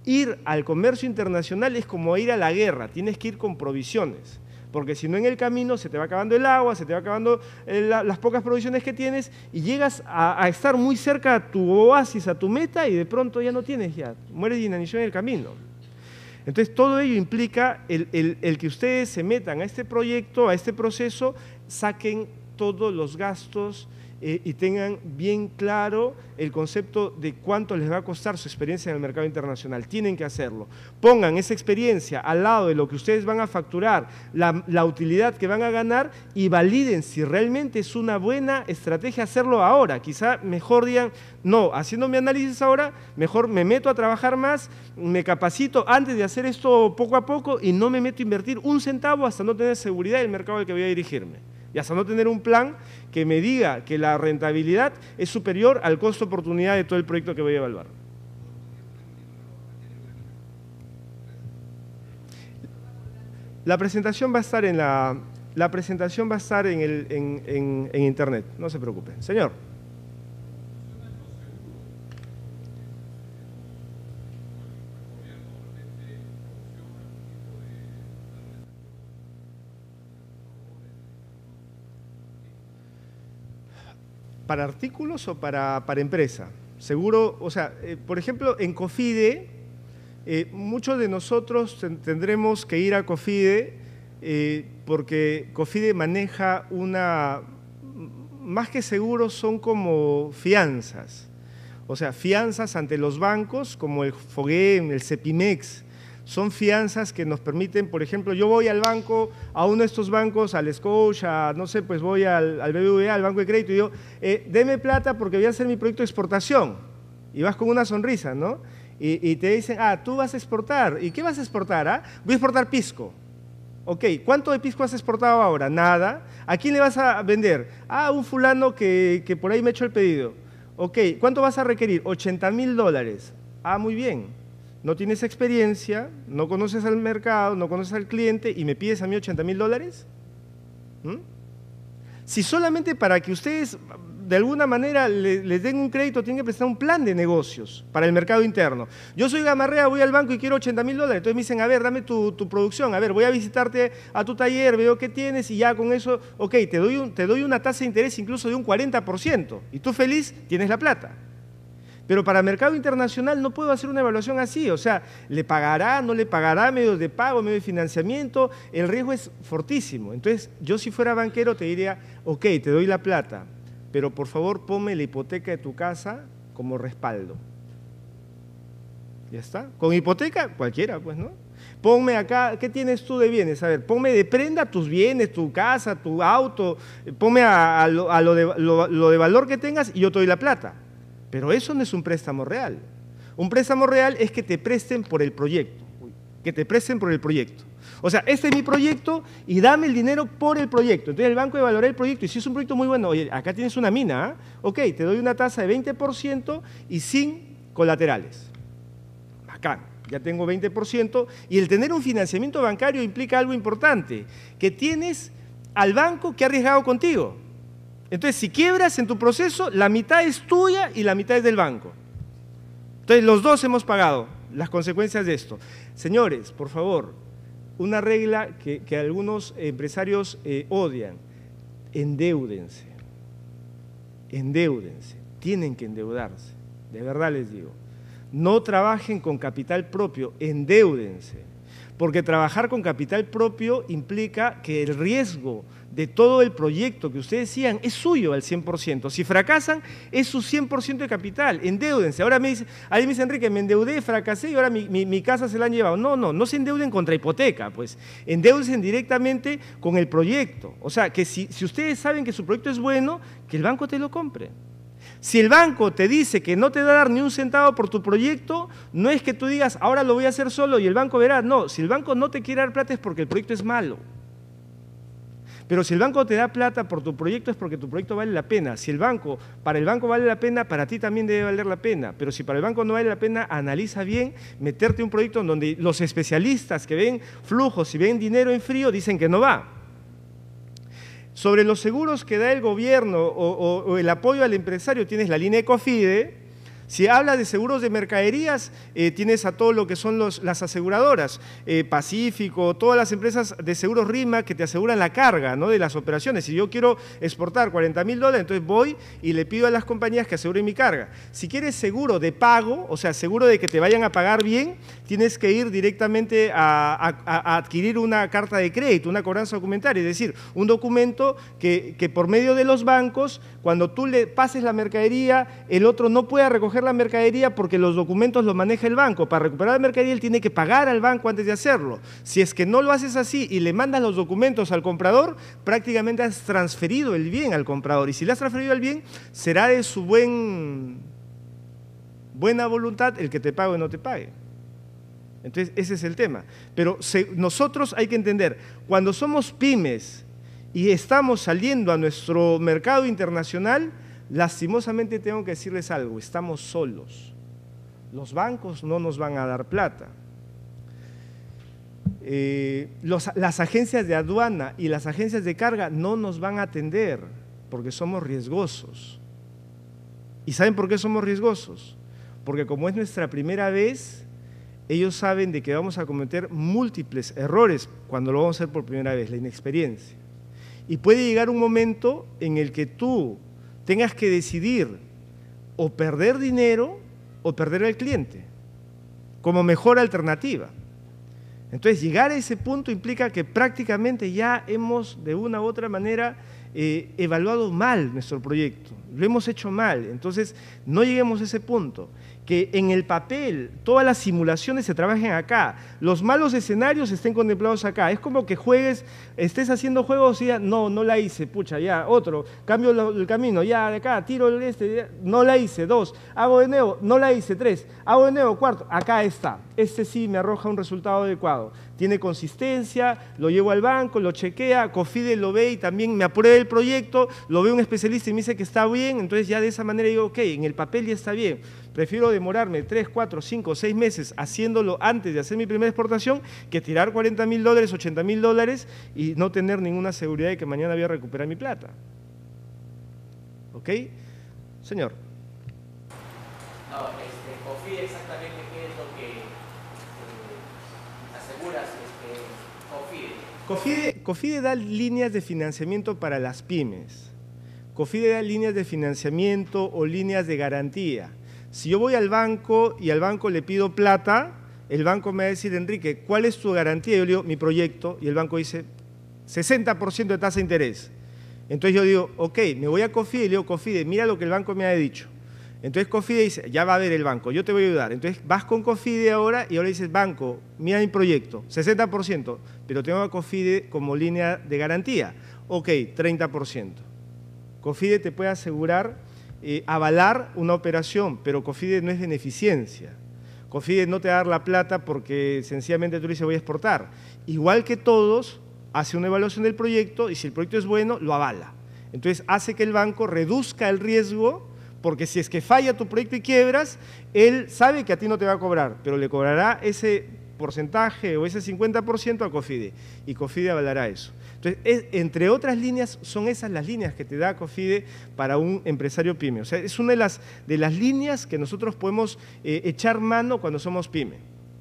Ir al comercio internacional es como ir a la guerra, tienes que ir con provisiones, porque si no en el camino se te va acabando el agua, se te va acabando eh, la, las pocas provisiones que tienes y llegas a, a estar muy cerca a tu oasis, a tu meta y de pronto ya no tienes, ya mueres de inanición en el camino. Entonces todo ello implica el, el, el que ustedes se metan a este proyecto, a este proceso, saquen todos los gastos, Eh, y tengan bien claro el concepto de cuánto les va a costar su experiencia en el mercado internacional. Tienen que hacerlo. Pongan esa experiencia al lado de lo que ustedes van a facturar, la, la utilidad que van a ganar y validen si realmente es una buena estrategia hacerlo ahora. Quizá mejor digan, no, haciendo mi análisis ahora, mejor me meto a trabajar más, me capacito antes de hacer esto poco a poco y no me meto a invertir un centavo hasta no tener seguridad del mercado al que voy a dirigirme. Y hasta no tener un plan que me diga que la rentabilidad es superior al costo-oportunidad de todo el proyecto que voy a evaluar. La presentación va a estar en, la, la presentación va a estar en, el, en, en, en internet, no se preocupe. Señor. ¿Para artículos o para, para empresa? Seguro, o sea, eh, por ejemplo, en COFIDE, eh, muchos de nosotros ten, tendremos que ir a COFIDE eh, porque COFIDE maneja una, más que seguros, son como fianzas. O sea, fianzas ante los bancos, como el FOGEM, el CEPIMEX. Son fianzas que nos permiten, por ejemplo, yo voy al banco, a uno de estos bancos, al Scotia, no sé, pues voy al, al B B V A, al Banco de Crédito, y digo, eh, deme plata porque voy a hacer mi proyecto de exportación. Y vas con una sonrisa, ¿no? Y, y te dicen, ah, tú vas a exportar. ¿Y qué vas a exportar? Ah? Voy a exportar pisco. Ok, ¿cuánto de pisco has exportado ahora? Nada. ¿A quién le vas a vender? Ah, un fulano que, que por ahí me echó el pedido. Ok, ¿cuánto vas a requerir? ochenta mil dólares. Ah, muy bien. No tienes experiencia, no conoces al mercado, no conoces al cliente y me pides a mí ochenta mil dólares. ¿Mm? Si solamente para que ustedes de alguna manera les, les den un crédito tienen que presentar un plan de negocios para el mercado interno. Yo soy Gamarrea, voy al banco y quiero ochenta mil dólares. Entonces me dicen, a ver, dame tu, tu producción, a ver, voy a visitarte a tu taller, veo qué tienes y ya con eso, ok, te doy, un, te doy una tasa de interés incluso de un cuarenta por ciento y tú feliz tienes la plata. Pero para el mercado internacional no puedo hacer una evaluación así, o sea, ¿le pagará, no le pagará, medios de pago, medios de financiamiento? El riesgo es fortísimo. Entonces, yo si fuera banquero te diría, ok, te doy la plata, pero por favor ponme la hipoteca de tu casa como respaldo. ¿Ya está? Con hipoteca, cualquiera, pues, ¿no? Ponme acá, ¿qué tienes tú de bienes? A ver, ponme de prenda tus bienes, tu casa, tu auto, ponme a, a, lo, a lo, de, lo, lo de valor que tengas y yo te doy la plata. Pero eso no es un préstamo real. Un préstamo real es que te presten por el proyecto, que te presten por el proyecto. O sea, este es mi proyecto y dame el dinero por el proyecto. Entonces el banco evaluará el proyecto y si es un proyecto muy bueno, oye, acá tienes una mina, ¿eh? Ok, te doy una tasa de veinte por ciento y sin colaterales. Bacán, ya tengo veinte por ciento y el tener un financiamiento bancario implica algo importante, que tienes al banco que ha arriesgado contigo. Entonces, si quiebras en tu proceso, la mitad es tuya y la mitad es del banco. Entonces, los dos hemos pagado las consecuencias de esto. Señores, por favor, una regla que, que algunos empresarios eh, odian, endeúdense, endeúdense, tienen que endeudarse, de verdad les digo. No trabajen con capital propio, endeúdense, porque trabajar con capital propio implica que el riesgo de todo el proyecto que ustedes sigan es suyo al cien por ciento. Si fracasan, es su cien por ciento de capital. Endéudense. Ahora me dice, ahí me dice Enrique, me endeudé, fracasé y ahora mi, mi, mi casa se la han llevado. No, no, no se endeuden contra hipoteca, pues. Endéudense directamente con el proyecto. O sea, que si, si ustedes saben que su proyecto es bueno, que el banco te lo compre. Si el banco te dice que no te va a dar ni un centavo por tu proyecto, no es que tú digas, ahora lo voy a hacer solo y el banco verá. No, si el banco no te quiere dar plata es porque el proyecto es malo. Pero si el banco te da plata por tu proyecto es porque tu proyecto vale la pena. Si el banco, para el banco vale la pena, para ti también debe valer la pena. Pero si para el banco no vale la pena, analiza bien, meterte en un proyecto en donde los especialistas que ven flujos y ven dinero en frío dicen que no va. Sobre los seguros que da el gobierno o, o, o el apoyo al empresario, tienes la línea de COFIDE. Si habla de seguros de mercaderías, eh, tienes a todo lo que son los, las aseguradoras, eh, Pacífico, todas las empresas de seguros RIMAC que te aseguran la carga, ¿no?, de las operaciones. Si yo quiero exportar cuarenta mil dólares, entonces voy y le pido a las compañías que aseguren mi carga. Si quieres seguro de pago, o sea, seguro de que te vayan a pagar bien, tienes que ir directamente a, a, a adquirir una carta de crédito, una cobranza documentaria, es decir, un documento que, que por medio de los bancos, cuando tú le pases la mercadería, el otro no pueda recoger la mercadería porque los documentos los maneja el banco. Para recuperar la mercadería él tiene que pagar al banco antes de hacerlo. Si es que no lo haces así y le mandas los documentos al comprador, prácticamente has transferido el bien al comprador. Y si le has transferido el bien, será de su buen, buena voluntad el que te pague o no te pague. Entonces ese es el tema. Pero se, nosotros hay que entender, cuando somos pymes y estamos saliendo a nuestro mercado internacional, lastimosamente tengo que decirles algo, estamos solos. Los bancos no nos van a dar plata. Eh, los, las agencias de aduana y las agencias de carga no nos van a atender porque somos riesgosos. ¿Y saben por qué somos riesgosos? Porque como es nuestra primera vez, ellos saben de que vamos a cometer múltiples errores cuando lo vamos a hacer por primera vez, la inexperiencia. Y puede llegar un momento en el que tú tengas que decidir o perder dinero o perder al cliente como mejor alternativa. Entonces, llegar a ese punto implica que prácticamente ya hemos, de una u otra manera, eh, evaluado mal nuestro proyecto, lo hemos hecho mal. Entonces, no lleguemos a ese punto. Que en el papel todas las simulaciones se trabajen acá, los malos escenarios estén contemplados acá. Es como que juegues, estés haciendo juegos y ya, no, no la hice, pucha, ya, otro, cambio el camino, ya, de acá, tiro el este, ya, no la hice, dos, hago de nuevo, no la hice, tres, hago de nuevo, cuarto, acá está, este sí me arroja un resultado adecuado, tiene consistencia, lo llevo al banco, lo chequea, Cofide lo ve y también me aprueba el proyecto, lo ve un especialista y me dice que está bien, entonces ya de esa manera digo, ok, en el papel ya está bien. Prefiero demorarme tres, cuatro, cinco, seis meses haciéndolo antes de hacer mi primera exportación que tirar cuarenta mil dólares, ochenta mil dólares y no tener ninguna seguridad de que mañana voy a recuperar mi plata. ¿Ok? Señor. No, este, Cofide exactamente qué es lo que eh, aseguras este, Cofide. Cofide. Cofide da líneas de financiamiento para las pymes. Cofide da líneas de financiamiento o líneas de garantía. Si yo voy al banco y al banco le pido plata, el banco me va a decir, Enrique, ¿cuál es tu garantía? Yo le digo, mi proyecto, y el banco dice, sesenta por ciento de tasa de interés. Entonces yo digo, ok, me voy a Cofide y le digo, Cofide, mira lo que el banco me ha dicho. Entonces Cofide dice, ya va a ver el banco, yo te voy a ayudar. Entonces vas con Cofide ahora y ahora dices, banco, mira mi proyecto, sesenta por ciento, pero tengo a Cofide como línea de garantía. Ok, treinta por ciento. Cofide te puede asegurar Eh, avalar una operación, pero Cofide no es beneficencia. Cofide no te va a dar la plata porque sencillamente tú le dices voy a exportar. Igual que todos, hace una evaluación del proyecto y si el proyecto es bueno, lo avala. Entonces hace que el banco reduzca el riesgo porque si es que falla tu proyecto y quiebras, él sabe que a ti no te va a cobrar, pero le cobrará ese porcentaje o ese cincuenta por ciento a Cofide y Cofide avalará eso. Entonces, es, entre otras líneas, son esas las líneas que te da Cofide para un empresario pyme. O sea, es una de las, de las líneas que nosotros podemos eh, echar mano cuando somos pyme.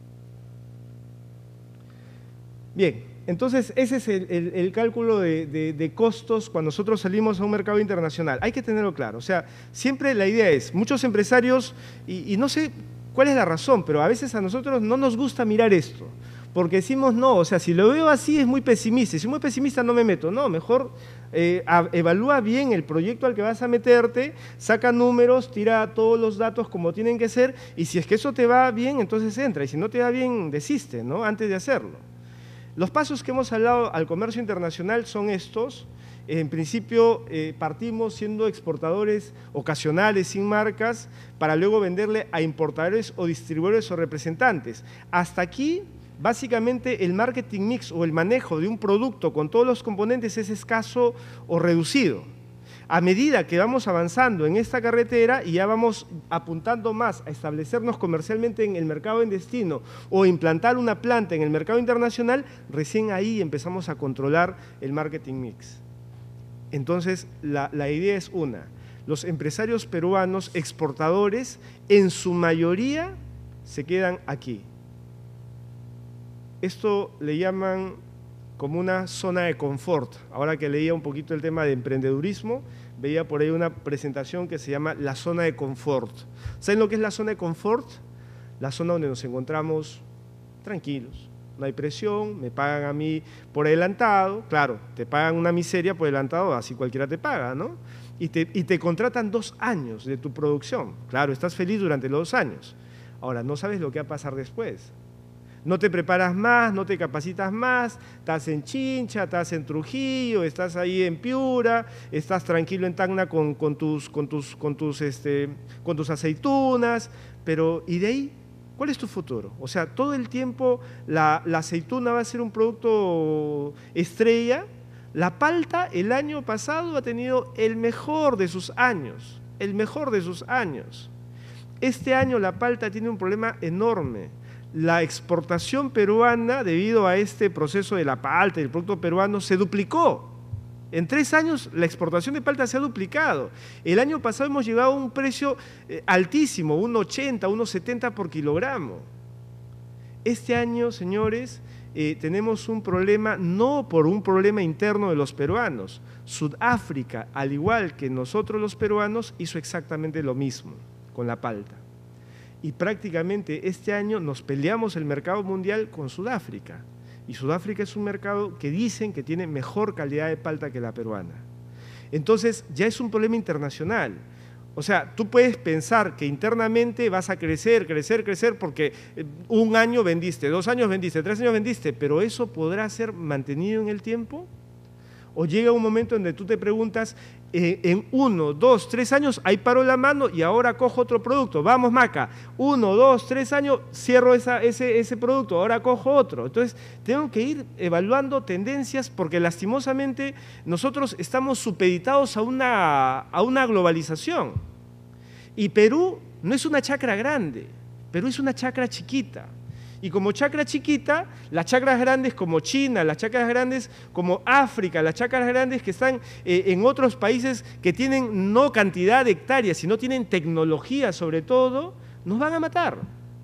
Bien, entonces ese es el, el, el cálculo de, de, de costos cuando nosotros salimos a un mercado internacional. Hay que tenerlo claro. O sea, siempre la idea es, muchos empresarios, y, y no sé cuál es la razón, pero a veces a nosotros no nos gusta mirar esto. Porque decimos, no, o sea, si lo veo así es muy pesimista, si soy muy pesimista no me meto, no, mejor eh, a, evalúa bien el proyecto al que vas a meterte, saca números, tira todos los datos como tienen que ser, y si es que eso te va bien, entonces entra, y si no te va bien, desiste, ¿no?, antes de hacerlo. Los pasos que hemos hablado al comercio internacional son estos. En principio eh, partimos siendo exportadores ocasionales sin marcas para luego venderle a importadores o distribuidores o representantes. Hasta aquí, básicamente, el marketing mix o el manejo de un producto con todos los componentes es escaso o reducido. A medida que vamos avanzando en esta carretera y ya vamos apuntando más a establecernos comercialmente en el mercado en destino o implantar una planta en el mercado internacional, recién ahí empezamos a controlar el marketing mix. Entonces, la, la idea es una, los empresarios peruanos exportadores, en su mayoría, se quedan aquí. Esto le llaman como una zona de confort. Ahora que leía un poquito el tema de emprendedurismo, veía por ahí una presentación que se llama la zona de confort. ¿Saben lo que es la zona de confort? La zona donde nos encontramos tranquilos. No hay presión, me pagan a mí por adelantado, claro, te pagan una miseria por adelantado, así cualquiera te paga, ¿no? Y te, y te contratan dos años de tu producción, claro, estás feliz durante los dos años. Ahora, no sabes lo que va a pasar después. No te preparas más, no te capacitas más, estás en Chincha, estás en Trujillo, estás ahí en Piura, estás tranquilo en Tacna con, con, tus, con, tus, con, tus, este, con tus aceitunas, pero ¿y de ahí? ¿Cuál es tu futuro? O sea, todo el tiempo la, la aceituna va a ser un producto estrella. La palta el año pasado ha tenido el mejor de sus años, el mejor de sus años. Este año la palta tiene un problema enorme. La exportación peruana, debido a este proceso de la palta y el producto peruano, se duplicó. En tres años la exportación de palta se ha duplicado. El año pasado hemos llegado a un precio eh, altísimo, uno ochenta, uno setenta por kilogramo. Este año, señores, eh, tenemos un problema, no por un problema interno de los peruanos. Sudáfrica, al igual que nosotros los peruanos, hizo exactamente lo mismo con la palta. Y prácticamente este año nos peleamos el mercado mundial con Sudáfrica. Y Sudáfrica es un mercado que dicen que tiene mejor calidad de palta que la peruana. Entonces ya es un problema internacional. O sea, tú puedes pensar que internamente vas a crecer, crecer, crecer porque un año vendiste, dos años vendiste, tres años vendiste, pero ¿eso podrá ser mantenido en el tiempo? O llega un momento donde tú te preguntas, eh, en uno, dos, tres años, ahí paro la mano y ahora cojo otro producto. Vamos, Maca, uno, dos, tres años, cierro esa, ese, ese producto, ahora cojo otro. Entonces, tengo que ir evaluando tendencias porque lastimosamente nosotros estamos supeditados a una, a una globalización. Y Perú no es una chacra grande, Perú es una chacra chiquita. Y como chacra chiquita, las chacras grandes como China, las chacras grandes como África, las chacras grandes que están eh, en otros países que tienen no cantidad de hectáreas, sino tienen tecnología sobre todo, nos van a matar.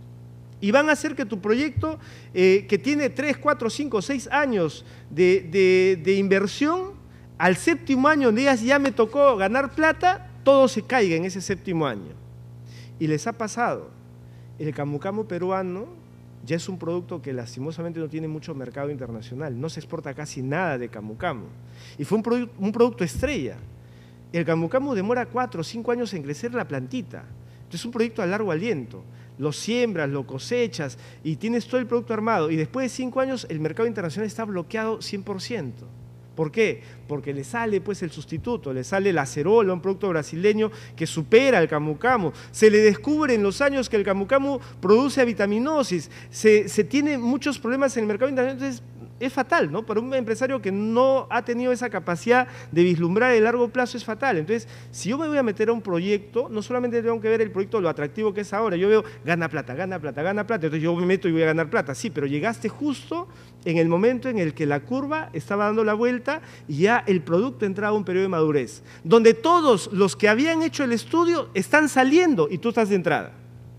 Y van a hacer que tu proyecto, eh, que tiene tres, cuatro, cinco, seis años de, de, de inversión, al séptimo año donde digas ya me tocó ganar plata, todo se caiga en ese séptimo año. Y les ha pasado. El camu camu peruano ya es un producto que lastimosamente no tiene mucho mercado internacional, no se exporta casi nada de camu camu. Y fue un, produ un producto estrella. El camu camu demora cuatro o cinco años en crecer la plantita. Entonces es un proyecto a largo aliento. Lo siembras, lo cosechas y tienes todo el producto armado. Y después de cinco años el mercado internacional está bloqueado cien por ciento. ¿Por qué? Porque le sale pues el sustituto, le sale la acerola, un producto brasileño que supera al camu camu. Se le descubre en los años que el camu camu produce vitaminosis, se, se tiene muchos problemas en el mercado internacional, entonces es fatal, ¿no? Para un empresario que no ha tenido esa capacidad de vislumbrar el largo plazo es fatal. Entonces, si yo me voy a meter a un proyecto, no solamente tengo que ver el proyecto, lo atractivo que es ahora, yo veo, gana plata, gana plata, gana plata, entonces yo me meto y voy a ganar plata, sí, pero llegaste justo en el momento en el que la curva estaba dando la vuelta y ya el producto entraba a un periodo de madurez, donde todos los que habían hecho el estudio están saliendo y tú estás de entrada.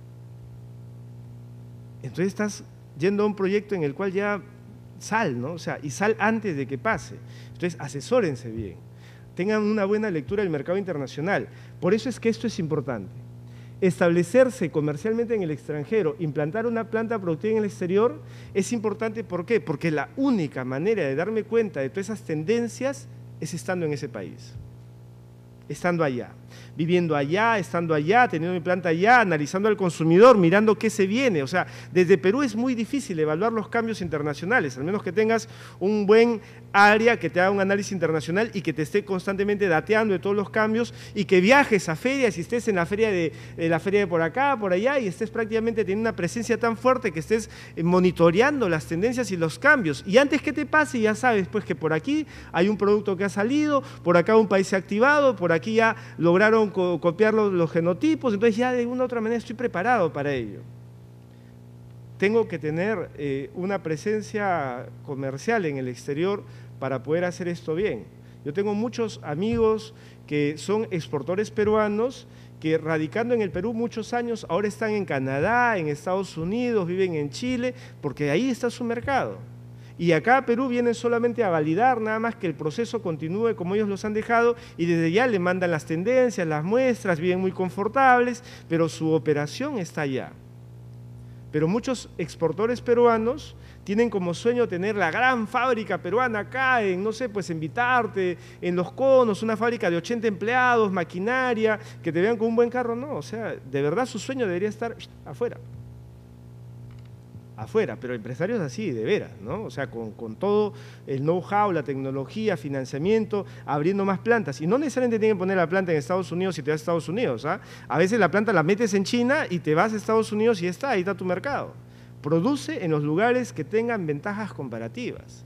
Entonces estás yendo a un proyecto en el cual ya sal, ¿no? O sea, y sal antes de que pase. Entonces, asesórense bien, tengan una buena lectura del mercado internacional. Por eso es que esto es importante. Establecerse comercialmente en el extranjero, implantar una planta productiva en el exterior, es importante. ¿Por qué? Porque la única manera de darme cuenta de todas esas tendencias es estando en ese país, estando allá, viviendo allá, estando allá, teniendo mi planta allá, analizando al consumidor, mirando qué se viene. O sea, desde Perú es muy difícil evaluar los cambios internacionales, al menos que tengas un buen área que te haga un análisis internacional y que te esté constantemente dateando de todos los cambios y que viajes a ferias y estés en la feria de, de la feria de por acá, por allá y estés prácticamente teniendo una presencia tan fuerte que estés monitoreando las tendencias y los cambios. Y antes que te pase ya sabes pues que por aquí hay un producto que ha salido, por acá un país se ha activado, por aquí ya lograron co copiar los, los genotipos, entonces ya de una u otra manera estoy preparado para ello. Tengo que tener eh, una presencia comercial en el exterior para poder hacer esto bien. Yo tengo muchos amigos que son exportadores peruanos que radicando en el Perú muchos años, ahora están en Canadá, en Estados Unidos, viven en Chile, porque ahí está su mercado. Y acá a Perú vienen solamente a validar nada más que el proceso continúe como ellos los han dejado y desde ya le mandan las tendencias, las muestras, viven muy confortables, pero su operación está allá. Pero muchos exportadores peruanos tienen como sueño tener la gran fábrica peruana acá, en, no sé, pues en Vitarte, en Los Conos, una fábrica de ochenta empleados, maquinaria, que te vean con un buen carro. No, o sea, de verdad su sueño debería estar afuera. Afuera, pero empresarios así, de veras, ¿no? O sea, con, con todo el know-how, la tecnología, financiamiento, abriendo más plantas. Y no necesariamente tienen que poner la planta en Estados Unidos si te vas a Estados Unidos, ¿ah? A veces la planta la metes en China y te vas a Estados Unidos y ya está, ahí está tu mercado. Produce en los lugares que tengan ventajas comparativas.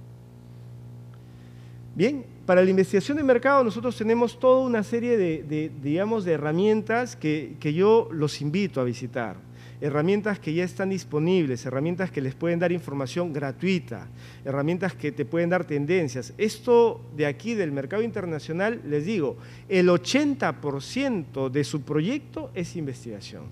Bien, para la investigación de mercado nosotros tenemos toda una serie de, de digamos, de herramientas que, que yo los invito a visitar. Herramientas que ya están disponibles, herramientas que les pueden dar información gratuita, herramientas que te pueden dar tendencias. Esto de aquí del mercado internacional, les digo, el ochenta por ciento de su proyecto es investigación.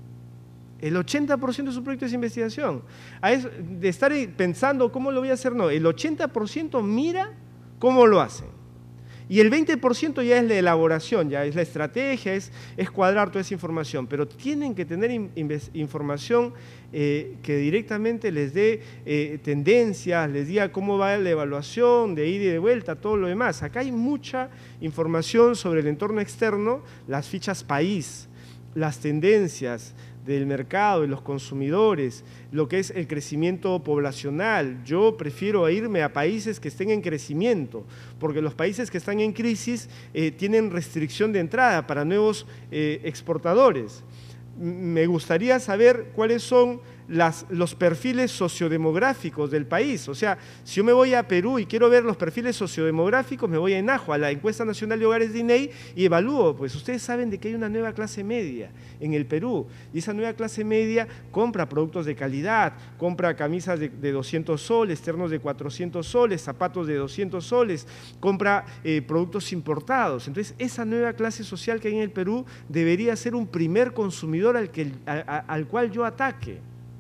El ochenta por ciento de su proyecto es investigación. A eso, de estar pensando cómo lo voy a hacer, no, el ochenta por ciento mira cómo lo hacen. Y el veinte por ciento ya es la elaboración, ya es la estrategia, es, es cuadrar toda esa información, pero tienen que tener in, información eh, que directamente les dé eh, tendencias, les diga cómo va la evaluación, de ida y de vuelta, todo lo demás. Acá hay mucha información sobre el entorno externo, las fichas país, las tendencias del mercado, de los consumidores, lo que es el crecimiento poblacional. Yo prefiero irme a países que estén en crecimiento, porque los países que están en crisis eh, tienen restricción de entrada para nuevos eh, exportadores. Me gustaría saber cuáles son las, los perfiles sociodemográficos del país. O sea, si yo me voy a Perú y quiero ver los perfiles sociodemográficos, me voy a ENAJO, a la Encuesta Nacional de Hogares de I N E I, y evalúo. Pues ustedes saben de que hay una nueva clase media en el Perú, y esa nueva clase media compra productos de calidad, compra camisas de, de doscientos soles, ternos de cuatrocientos soles, zapatos de doscientos soles, compra eh, productos importados. Entonces, esa nueva clase social que hay en el Perú debería ser un primer consumidor al, que, a, a, al cual yo ataque.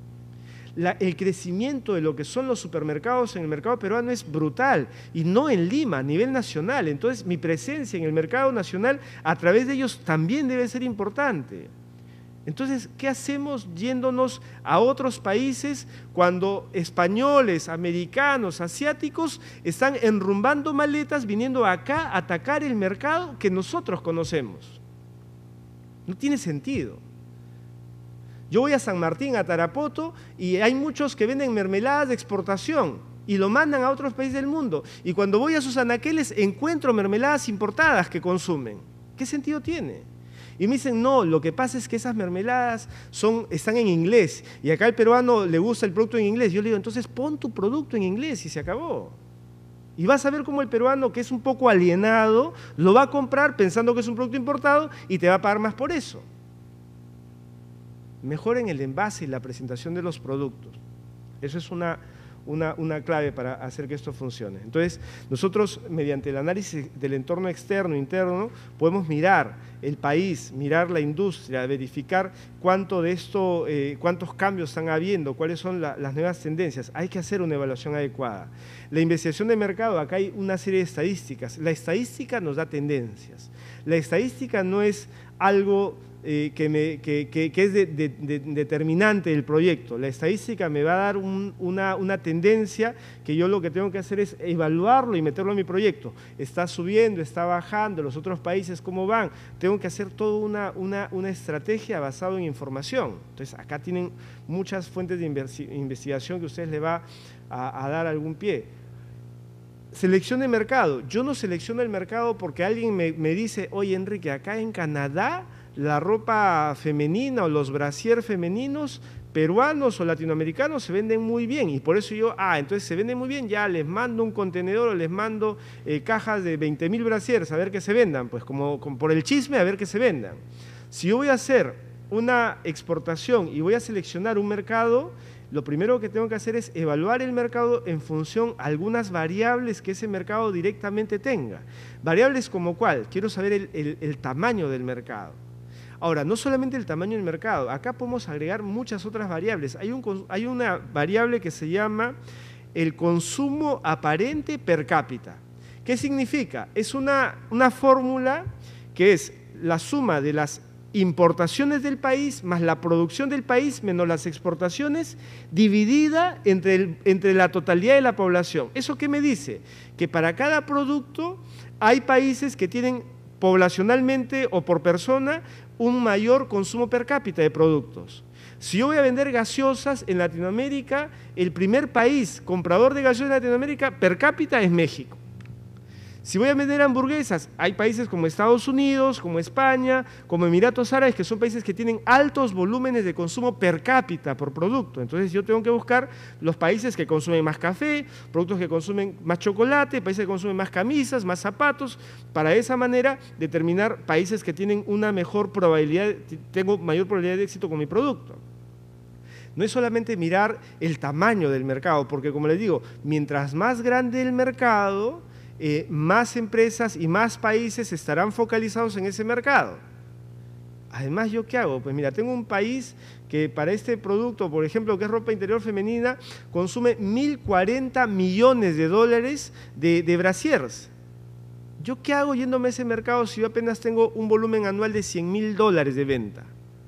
La, el crecimiento de lo que son los supermercados en el mercado peruano es brutal, y no en Lima, a nivel nacional. Entonces, mi presencia en el mercado nacional a través de ellos también debe ser importante. Entonces, ¿qué hacemos yéndonos a otros países cuando españoles, americanos, asiáticos están enrumbando maletas viniendo acá a atacar el mercado que nosotros conocemos? No tiene sentido. Yo voy a San Martín, a Tarapoto, y hay muchos que venden mermeladas de exportación y lo mandan a otros países del mundo. Y cuando voy a sus anaqueles encuentro mermeladas importadas que consumen. ¿Qué sentido tiene? Y me dicen, no, lo que pasa es que esas mermeladas son, están en inglés y acá al peruano le gusta el producto en inglés. Yo le digo, entonces pon tu producto en inglés y se acabó. Y vas a ver cómo el peruano, que es un poco alienado, lo va a comprar pensando que es un producto importado y te va a pagar más por eso. Mejoren el envase y la presentación de los productos. Eso es una, una, una clave para hacer que esto funcione. Entonces, nosotros, mediante el análisis del entorno externo e interno, podemos mirar el país, mirar la industria, verificar cuánto de esto, eh, cuántos cambios están habiendo, cuáles son la, las nuevas tendencias. Hay que hacer una evaluación adecuada. La investigación de mercado, acá hay una serie de estadísticas. La estadística nos da tendencias. La estadística no es algo Eh, que, me, que, que, que es de, de, de, determinante del proyecto. La estadística me va a dar un, una, una tendencia que yo lo que tengo que hacer es evaluarlo y meterlo en mi proyecto. Está subiendo, está bajando, los otros países cómo van. Tengo que hacer toda una, una, una estrategia basada en información. Entonces, acá tienen muchas fuentes de investigación que ustedes le va a, a dar algún pie. Selección de mercado. Yo no selecciono el mercado porque alguien me, me dice, oye, Enrique, acá en Canadá la ropa femenina o los brasier femeninos peruanos o latinoamericanos se venden muy bien, y por eso yo, ah, entonces se venden muy bien, ya les mando un contenedor o les mando eh, cajas de veinte mil brasieres a ver que se vendan, pues como, como por el chisme a ver que se vendan. Si yo voy a hacer una exportación y voy a seleccionar un mercado, lo primero que tengo que hacer es evaluar el mercado en función a algunas variables que ese mercado directamente tenga. Variables como cuál, quiero saber el, el, el tamaño del mercado. Ahora, no solamente el tamaño del mercado, acá podemos agregar muchas otras variables. Hay, un, hay una variable que se llama el consumo aparente per cápita. ¿Qué significa? Es una, una fórmula que es la suma de las importaciones del país más la producción del país menos las exportaciones dividida entre, el, entre la totalidad de la población. ¿Eso qué me dice? Que para cada producto hay países que tienen poblacionalmente o por persona un mayor consumo per cápita de productos. Si yo voy a vender gaseosas en Latinoamérica, el primer país comprador de gaseosas en Latinoamérica per cápita es México. Si voy a vender hamburguesas, hay países como Estados Unidos, como España, como Emiratos Árabes, que son países que tienen altos volúmenes de consumo per cápita por producto. Entonces yo tengo que buscar los países que consumen más café, productos que consumen más chocolate, países que consumen más camisas, más zapatos, para de esa manera determinar países que tienen una mejor probabilidad, tengo mayor probabilidad de éxito con mi producto. No es solamente mirar el tamaño del mercado, porque como les digo, mientras más grande el mercado, Eh, más empresas y más países estarán focalizados en ese mercado. Además, ¿yo qué hago? Pues mira, tengo un país que para este producto, por ejemplo, que es ropa interior femenina, consume mil cuarenta millones de dólares de, de brasiers. ¿Yo qué hago yéndome a ese mercado si yo apenas tengo un volumen anual de cien mil dólares de venta?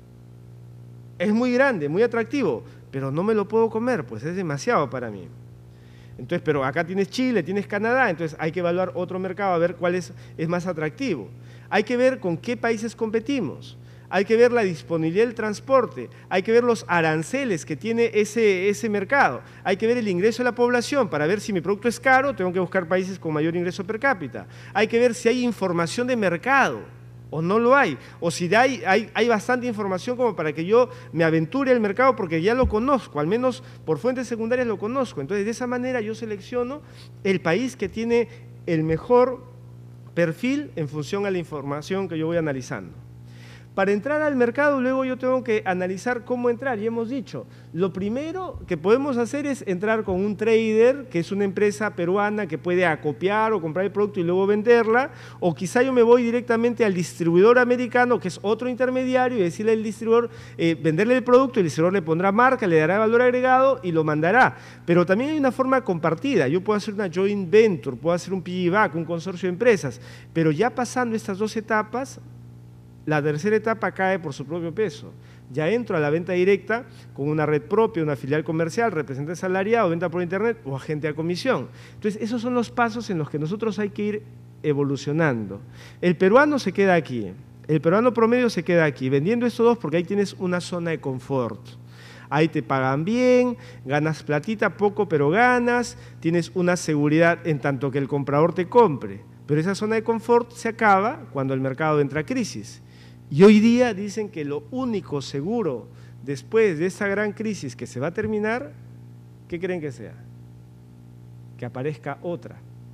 Es muy grande, muy atractivo, pero no me lo puedo comer, pues es demasiado para mí. Entonces, pero acá tienes Chile, tienes Canadá, entonces hay que evaluar otro mercado a ver cuál es, es más atractivo. Hay que ver con qué países competimos, hay que ver la disponibilidad del transporte, hay que ver los aranceles que tiene ese, ese mercado, hay que ver el ingreso de la población para ver si mi producto es caro, tengo que buscar países con mayor ingreso per cápita. Hay que ver si hay información de mercado o no lo hay, o si hay, hay, hay bastante información como para que yo me aventure el mercado porque ya lo conozco, al menos por fuentes secundarias lo conozco. Entonces, de esa manera yo selecciono el país que tiene el mejor perfil en función a la información que yo voy analizando. Para entrar al mercado, luego yo tengo que analizar cómo entrar, y hemos dicho, lo primero que podemos hacer es entrar con un trader, que es una empresa peruana que puede acopiar o comprar el producto y luego venderla, o quizá yo me voy directamente al distribuidor americano, que es otro intermediario, y decirle al distribuidor, eh, venderle el producto, el distribuidor le pondrá marca, le dará valor agregado y lo mandará. Pero también hay una forma compartida, yo puedo hacer una joint venture, puedo hacer un piggyback, un consorcio de empresas, pero ya pasando estas dos etapas, la tercera etapa cae por su propio peso. Ya entro a la venta directa con una red propia, una filial comercial, representante salariado, venta por internet o agente a comisión. Entonces, esos son los pasos en los que nosotros hay que ir evolucionando. El peruano se queda aquí, el peruano promedio se queda aquí, vendiendo estos dos porque ahí tienes una zona de confort. Ahí te pagan bien, ganas platita, poco pero ganas, tienes una seguridad en tanto que el comprador te compre. Pero esa zona de confort se acaba cuando el mercado entra a crisis. Y hoy día dicen que lo único seguro después de esa gran crisis que se va a terminar, ¿qué creen que sea? Que aparezca otra.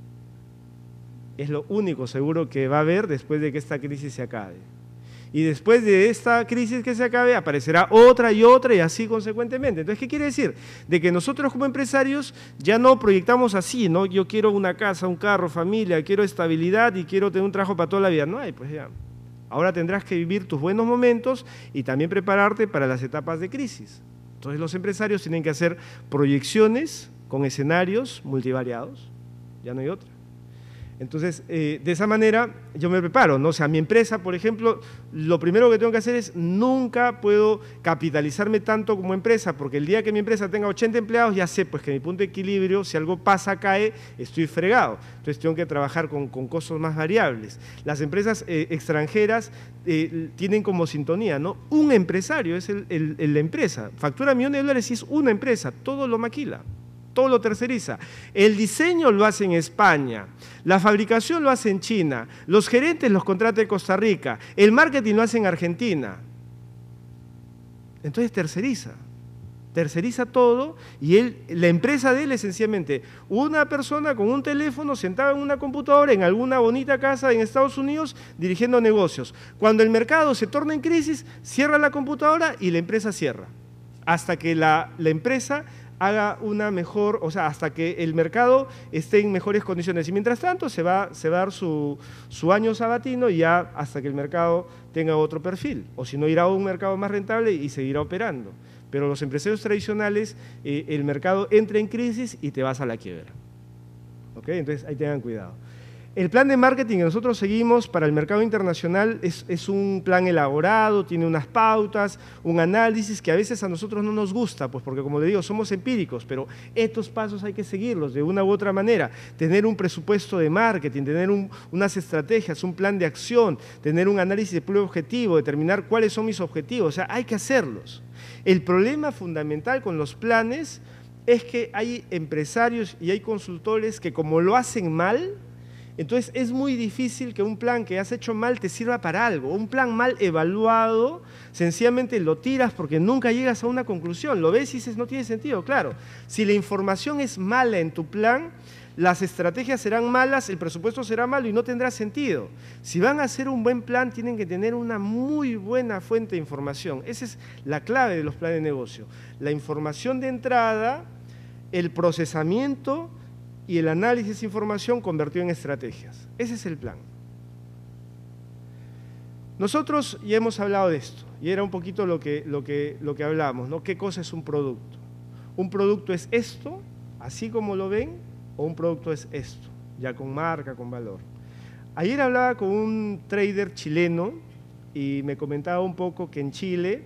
Es lo único seguro que va a haber después de que esta crisis se acabe. Y después de esta crisis que se acabe, aparecerá otra y otra y así consecuentemente. Entonces, ¿qué quiere decir? De que nosotros como empresarios ya no proyectamos así, ¿no? Yo quiero una casa, un carro, familia, quiero estabilidad y quiero tener un trabajo para toda la vida. No hay, pues ya. Ahora tendrás que vivir tus buenos momentos y también prepararte para las etapas de crisis. Entonces, los empresarios tienen que hacer proyecciones con escenarios multivariados. Ya no hay otra. Entonces, eh, de esa manera yo me preparo, ¿no? O sea, mi empresa, por ejemplo, lo primero que tengo que hacer es nunca puedo capitalizarme tanto como empresa, porque el día que mi empresa tenga ochenta empleados, ya sé pues que mi punto de equilibrio, si algo pasa, cae, estoy fregado. Entonces tengo que trabajar con, con costos más variables. Las empresas eh, extranjeras eh, tienen como sintonía, ¿no? Un empresario es el, el, el, la empresa, factura millones de dólares y es una empresa, todo lo maquila. Todo lo terceriza. El diseño lo hace en España, la fabricación lo hace en China, los gerentes los contrata en Costa Rica, el marketing lo hace en Argentina. Entonces terceriza, terceriza todo y él, la empresa de él es sencillamente una persona con un teléfono sentada en una computadora en alguna bonita casa en Estados Unidos dirigiendo negocios. Cuando el mercado se torna en crisis, cierra la computadora y la empresa cierra. hasta que la, la empresa haga una mejor, o sea, hasta que el mercado esté en mejores condiciones. Y mientras tanto se va, se va a dar su, su año sabatino y ya hasta que el mercado tenga otro perfil. O si no, irá a un mercado más rentable y seguirá operando. Pero los empresarios tradicionales, eh, el mercado entra en crisis y te vas a la quiebra. ¿Ok? Entonces, ahí tengan cuidado. El plan de marketing que nosotros seguimos para el mercado internacional es, es un plan elaborado, tiene unas pautas, un análisis que a veces a nosotros no nos gusta, pues porque como le digo, somos empíricos, pero estos pasos hay que seguirlos de una u otra manera. Tener un presupuesto de marketing, tener un, unas estrategias, un plan de acción, tener un análisis de prueba objetivo, determinar cuáles son mis objetivos, o sea, hay que hacerlos. El problema fundamental con los planes es que hay empresarios y hay consultores que como lo hacen mal, entonces es muy difícil que un plan que has hecho mal te sirva para algo. Un plan mal evaluado, sencillamente lo tiras porque nunca llegas a una conclusión. Lo ves y dices, no tiene sentido, claro. Si la información es mala en tu plan, las estrategias serán malas, el presupuesto será malo y no tendrá sentido. Si van a hacer un buen plan, tienen que tener una muy buena fuente de información. Esa es la clave de los planes de negocio. La información de entrada, el procesamiento y el análisis de esa información convertido en estrategias. Ese es el plan. Nosotros ya hemos hablado de esto, y era un poquito lo que, lo que, lo que hablamos, ¿no? ¿Qué cosa es un producto? Un producto es esto, así como lo ven, o un producto es esto, ya con marca, con valor. Ayer hablaba con un trader chileno y me comentaba un poco que en Chile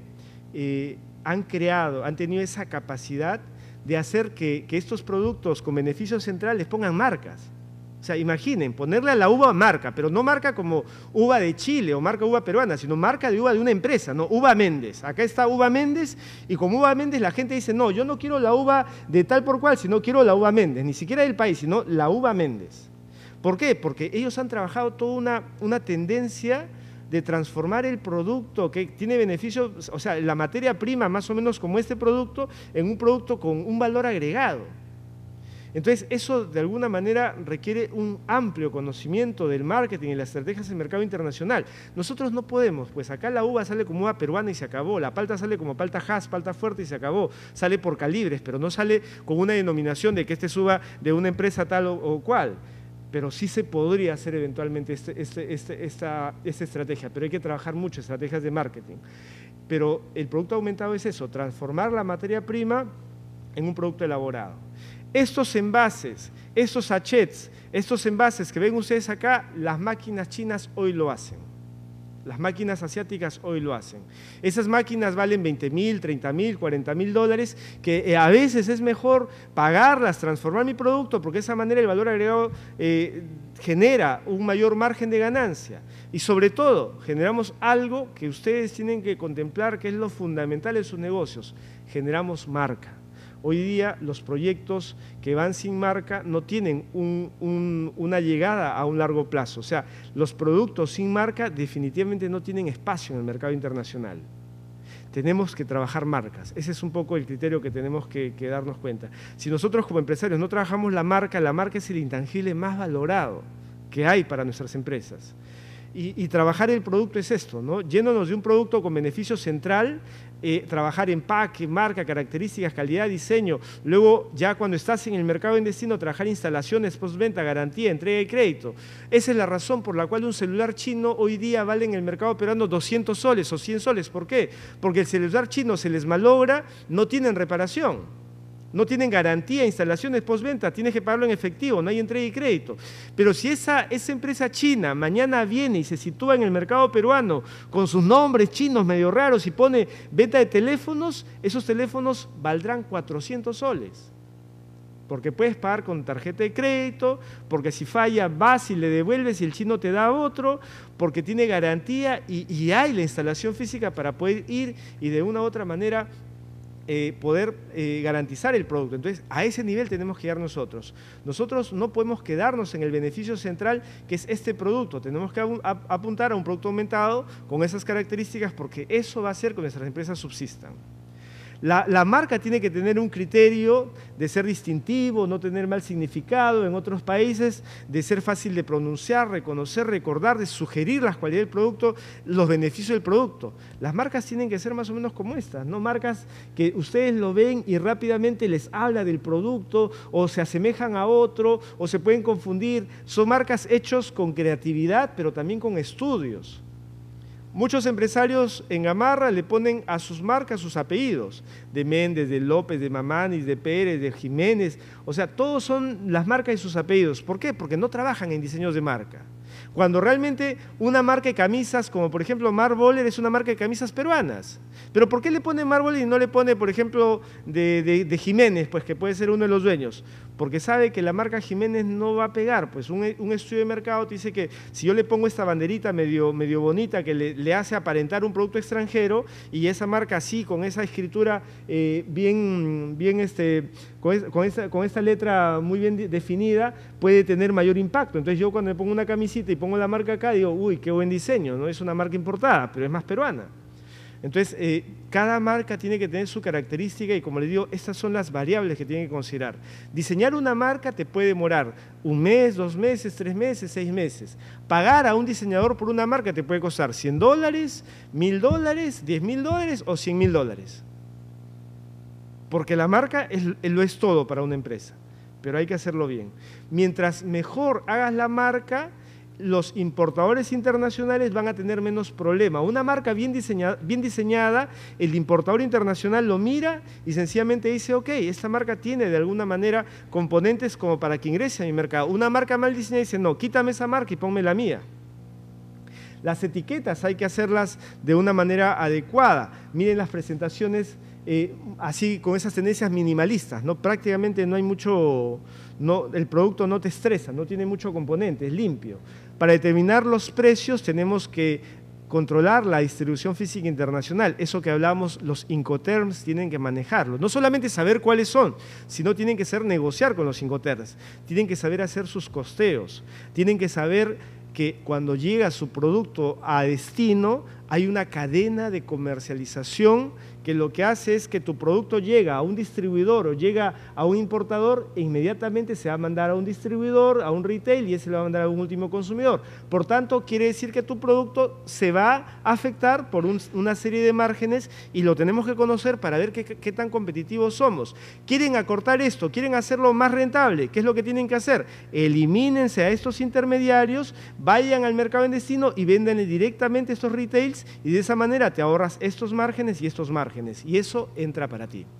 eh, han creado, han tenido esa capacidad de hacer que, que estos productos con beneficios centrales pongan marcas. O sea, imaginen, ponerle a la uva marca, pero no marca como uva de Chile o marca uva peruana, sino marca de uva de una empresa, ¿no? Uva Méndez. Acá está uva Méndez y como uva Méndez la gente dice, no, yo no quiero la uva de tal por cual, sino quiero la uva Méndez, ni siquiera del país, sino la uva Méndez. ¿Por qué? Porque ellos han trabajado toda una, una tendencia de transformar el producto que tiene beneficios, o sea, la materia prima más o menos como este producto, en un producto con un valor agregado. Entonces, eso de alguna manera requiere un amplio conocimiento del marketing y las estrategias del mercado internacional. Nosotros no podemos, pues acá la uva sale como uva peruana y se acabó, la palta sale como palta Hass, palta fuerte y se acabó, sale por calibres, pero no sale con una denominación de que este es uva de una empresa tal o, o cual. Pero sí se podría hacer eventualmente este, este, este, esta, esta estrategia, pero hay que trabajar mucho, estrategias de marketing. Pero el producto aumentado es eso, transformar la materia prima en un producto elaborado. Estos envases, estos sachets, estos envases que ven ustedes acá, las máquinas chinas hoy lo hacen. Las máquinas asiáticas hoy lo hacen. Esas máquinas valen veinte mil, treinta mil, cuarenta mil dólares, que a veces es mejor pagarlas, transformar mi producto, porque de esa manera el valor agregado eh, genera un mayor margen de ganancia. Y sobre todo, generamos algo que ustedes tienen que contemplar, que es lo fundamental en sus negocios. Generamos marca. Hoy día los proyectos que van sin marca no tienen un, un, una llegada a un largo plazo. O sea, los productos sin marca definitivamente no tienen espacio en el mercado internacional. Tenemos que trabajar marcas. Ese es un poco el criterio que tenemos que, que darnos cuenta. Si nosotros como empresarios no trabajamos la marca, la marca es el intangible más valorado que hay para nuestras empresas. Y, y trabajar el producto es esto, ¿no? Yéndonos de un producto con beneficio central, eh, trabajar empaque, marca, características, calidad, diseño. Luego, ya cuando estás en el mercado en destino, trabajar instalaciones, postventa, garantía, entrega y crédito. Esa es la razón por la cual un celular chino hoy día vale en el mercado peruano doscientos soles o cien soles. ¿Por qué? Porque el celular chino se les malogra, no tienen reparación. No tienen garantía, instalaciones postventa, tienes que pagarlo en efectivo, no hay entrega y crédito. Pero si esa, esa empresa china mañana viene y se sitúa en el mercado peruano con sus nombres chinos medio raros y pone venta de teléfonos, esos teléfonos valdrán cuatrocientos soles. Porque puedes pagar con tarjeta de crédito, porque si falla vas y le devuelves y el chino te da otro, porque tiene garantía y, y hay la instalación física para poder ir y de una u otra manera Eh, poder eh, garantizar el producto. Entonces, a ese nivel tenemos que llegar nosotros. Nosotros no podemos quedarnos en el beneficio central que es este producto. Tenemos que apuntar a un producto aumentado con esas características porque eso va a hacer que nuestras empresas subsistan. La, la marca tiene que tener un criterio de ser distintivo, no tener mal significado en otros países, de ser fácil de pronunciar, reconocer, recordar, de sugerir las cualidades del producto, los beneficios del producto. Las marcas tienen que ser más o menos como estas, no marcas que ustedes lo ven y rápidamente les habla del producto o se asemejan a otro o se pueden confundir. Son marcas hechas con creatividad, pero también con estudios. Muchos empresarios en Gamarra le ponen a sus marcas sus apellidos, de Méndez, de López, de Mamanis, de Pérez, de Jiménez, o sea, todos son las marcas y sus apellidos. ¿Por qué? Porque no trabajan en diseños de marca. Cuando realmente una marca de camisas, como por ejemplo Marboller, es una marca de camisas peruanas. ¿Pero por qué le pone Marboller y no le pone, por ejemplo, de, de, de Jiménez, pues que puede ser uno de los dueños? Porque sabe que la marca Jiménez no va a pegar. Pues un, un estudio de mercado te dice que si yo le pongo esta banderita medio, medio bonita que le, le hace aparentar un producto extranjero y esa marca así, con esa escritura eh, bien, bien este, con, es, con, esta, con esta letra muy bien de, definida, puede tener mayor impacto. Entonces yo cuando me pongo una camisita y pongo la marca acá, digo, uy, qué buen diseño, no es una marca importada, pero es más peruana. Entonces, eh, cada marca tiene que tener su característica y, como les digo, estas son las variables que tienen que considerar. Diseñar una marca te puede demorar un mes, dos meses, tres meses, seis meses. Pagar a un diseñador por una marca te puede costar cien dólares, mil dólares, diez mil dólares o cien mil dólares. Porque la marca es, lo es todo para una empresa, pero hay que hacerlo bien. Mientras mejor hagas la marca, los importadores internacionales van a tener menos problema. Una marca bien diseñada, bien diseñada, el importador internacional lo mira y sencillamente dice, ok, esta marca tiene de alguna manera componentes como para que ingrese a mi mercado. Una marca mal diseñada dice, no, quítame esa marca y ponme la mía. Las etiquetas hay que hacerlas de una manera adecuada. Miren las presentaciones eh, así con esas tendencias minimalistas, ¿no? Prácticamente no hay mucho, no, el producto no te estresa, no tiene mucho componente, es limpio. Para determinar los precios tenemos que controlar la distribución física internacional. Eso que hablamos, los Incoterms tienen que manejarlo. No solamente saber cuáles son, sino tienen que saber negociar con los Incoterms. Tienen que saber hacer sus costeos. Tienen que saber que cuando llega su producto a destino, hay una cadena de comercialización que lo que hace es que tu producto llega a un distribuidor o llega a un importador e inmediatamente se va a mandar a un distribuidor, a un retail y ese lo va a mandar a un último consumidor. Por tanto, quiere decir que tu producto se va a afectar por un, una serie de márgenes y lo tenemos que conocer para ver qué, qué tan competitivos somos. ¿Quieren acortar esto? ¿Quieren hacerlo más rentable? ¿Qué es lo que tienen que hacer? Elimínense a estos intermediarios, vayan al mercado en destino y véndanle directamente a estos retails y de esa manera te ahorras estos márgenes y estos márgenes. Y eso entra para ti.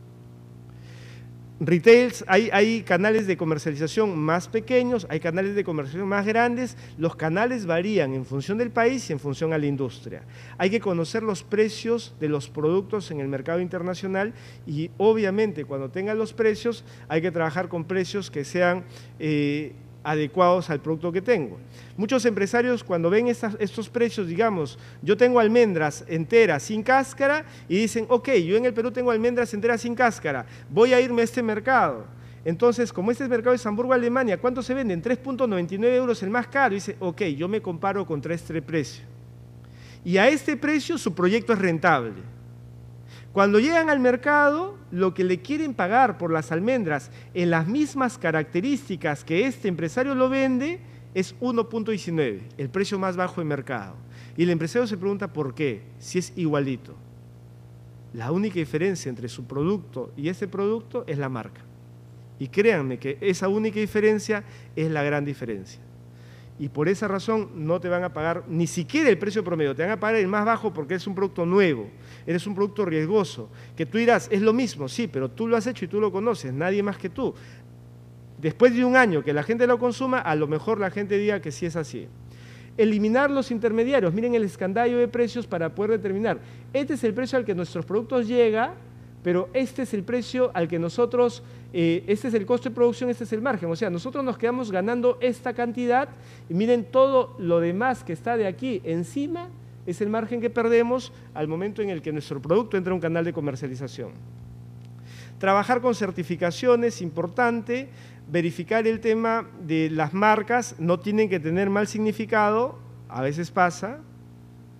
Retails, hay, hay canales de comercialización más pequeños, hay canales de comercialización más grandes. Los canales varían en función del país y en función a la industria. Hay que conocer los precios de los productos en el mercado internacional y obviamente cuando tengan los precios hay que trabajar con precios que sean eh, adecuados al producto que tengo. Muchos empresarios cuando ven estas, estos precios, digamos, yo tengo almendras enteras sin cáscara y dicen, ok, yo en el Perú tengo almendras enteras sin cáscara, voy a irme a este mercado. Entonces, como este mercado es Hamburgo, Alemania, ¿cuánto se venden? tres punto noventa y nueve euros el más caro. Y dice, ok, yo me comparo contra este precio. Y a este precio su proyecto es rentable. Cuando llegan al mercado, lo que le quieren pagar por las almendras en las mismas características que este empresario lo vende es uno punto diecinueve, el precio más bajo del mercado. Y el empresario se pregunta por qué, si es igualito. La única diferencia entre su producto y este producto es la marca. Y créanme que esa única diferencia es la gran diferencia. Y por esa razón no te van a pagar ni siquiera el precio promedio, te van a pagar el más bajo porque es un producto nuevo, eres un producto riesgoso, que tú dirás, es lo mismo, sí, pero tú lo has hecho y tú lo conoces, nadie más que tú. Después de un año que la gente lo consuma, a lo mejor la gente diga que sí es así. Eliminar los intermediarios, miren el escandallo de precios para poder determinar, este es el precio al que nuestros productos llegan, pero este es el precio al que nosotros, eh, este es el costo de producción, este es el margen. O sea, nosotros nos quedamos ganando esta cantidad y miren todo lo demás que está de aquí encima, es el margen que perdemos al momento en el que nuestro producto entra a un canal de comercialización. Trabajar con certificaciones, importante, verificar el tema de las marcas, no tienen que tener mal significado, a veces pasa.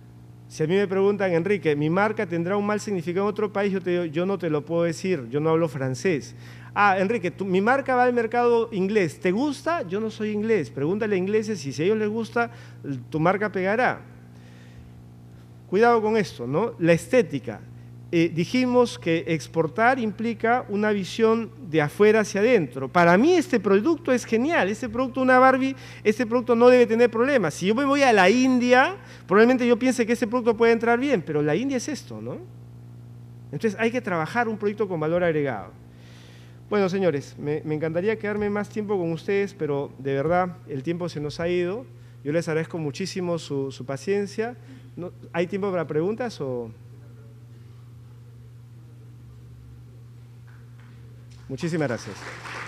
Si a mí me preguntan, Enrique, ¿mi marca tendrá un mal significado en otro país? Yo te digo, yo no te lo puedo decir, yo no hablo francés. Ah, Enrique, tu, mi marca va al mercado inglés, ¿te gusta? Yo no soy inglés, pregúntale a ingleses y si a ellos les gusta, tu marca pegará. Cuidado con esto, ¿no? La estética. Eh, dijimos que exportar implica una visión de afuera hacia adentro. Para mí este producto es genial, este producto, una Barbie, este producto no debe tener problemas. Si yo me voy a la India, probablemente yo piense que este producto puede entrar bien, pero la India es esto, ¿no? Entonces hay que trabajar un proyecto con valor agregado. Bueno, señores, me, me encantaría quedarme más tiempo con ustedes, pero de verdad el tiempo se nos ha ido. Yo les agradezco muchísimo su, su paciencia. ¿No? ¿Hay tiempo para preguntas o...? Muchísimas gracias.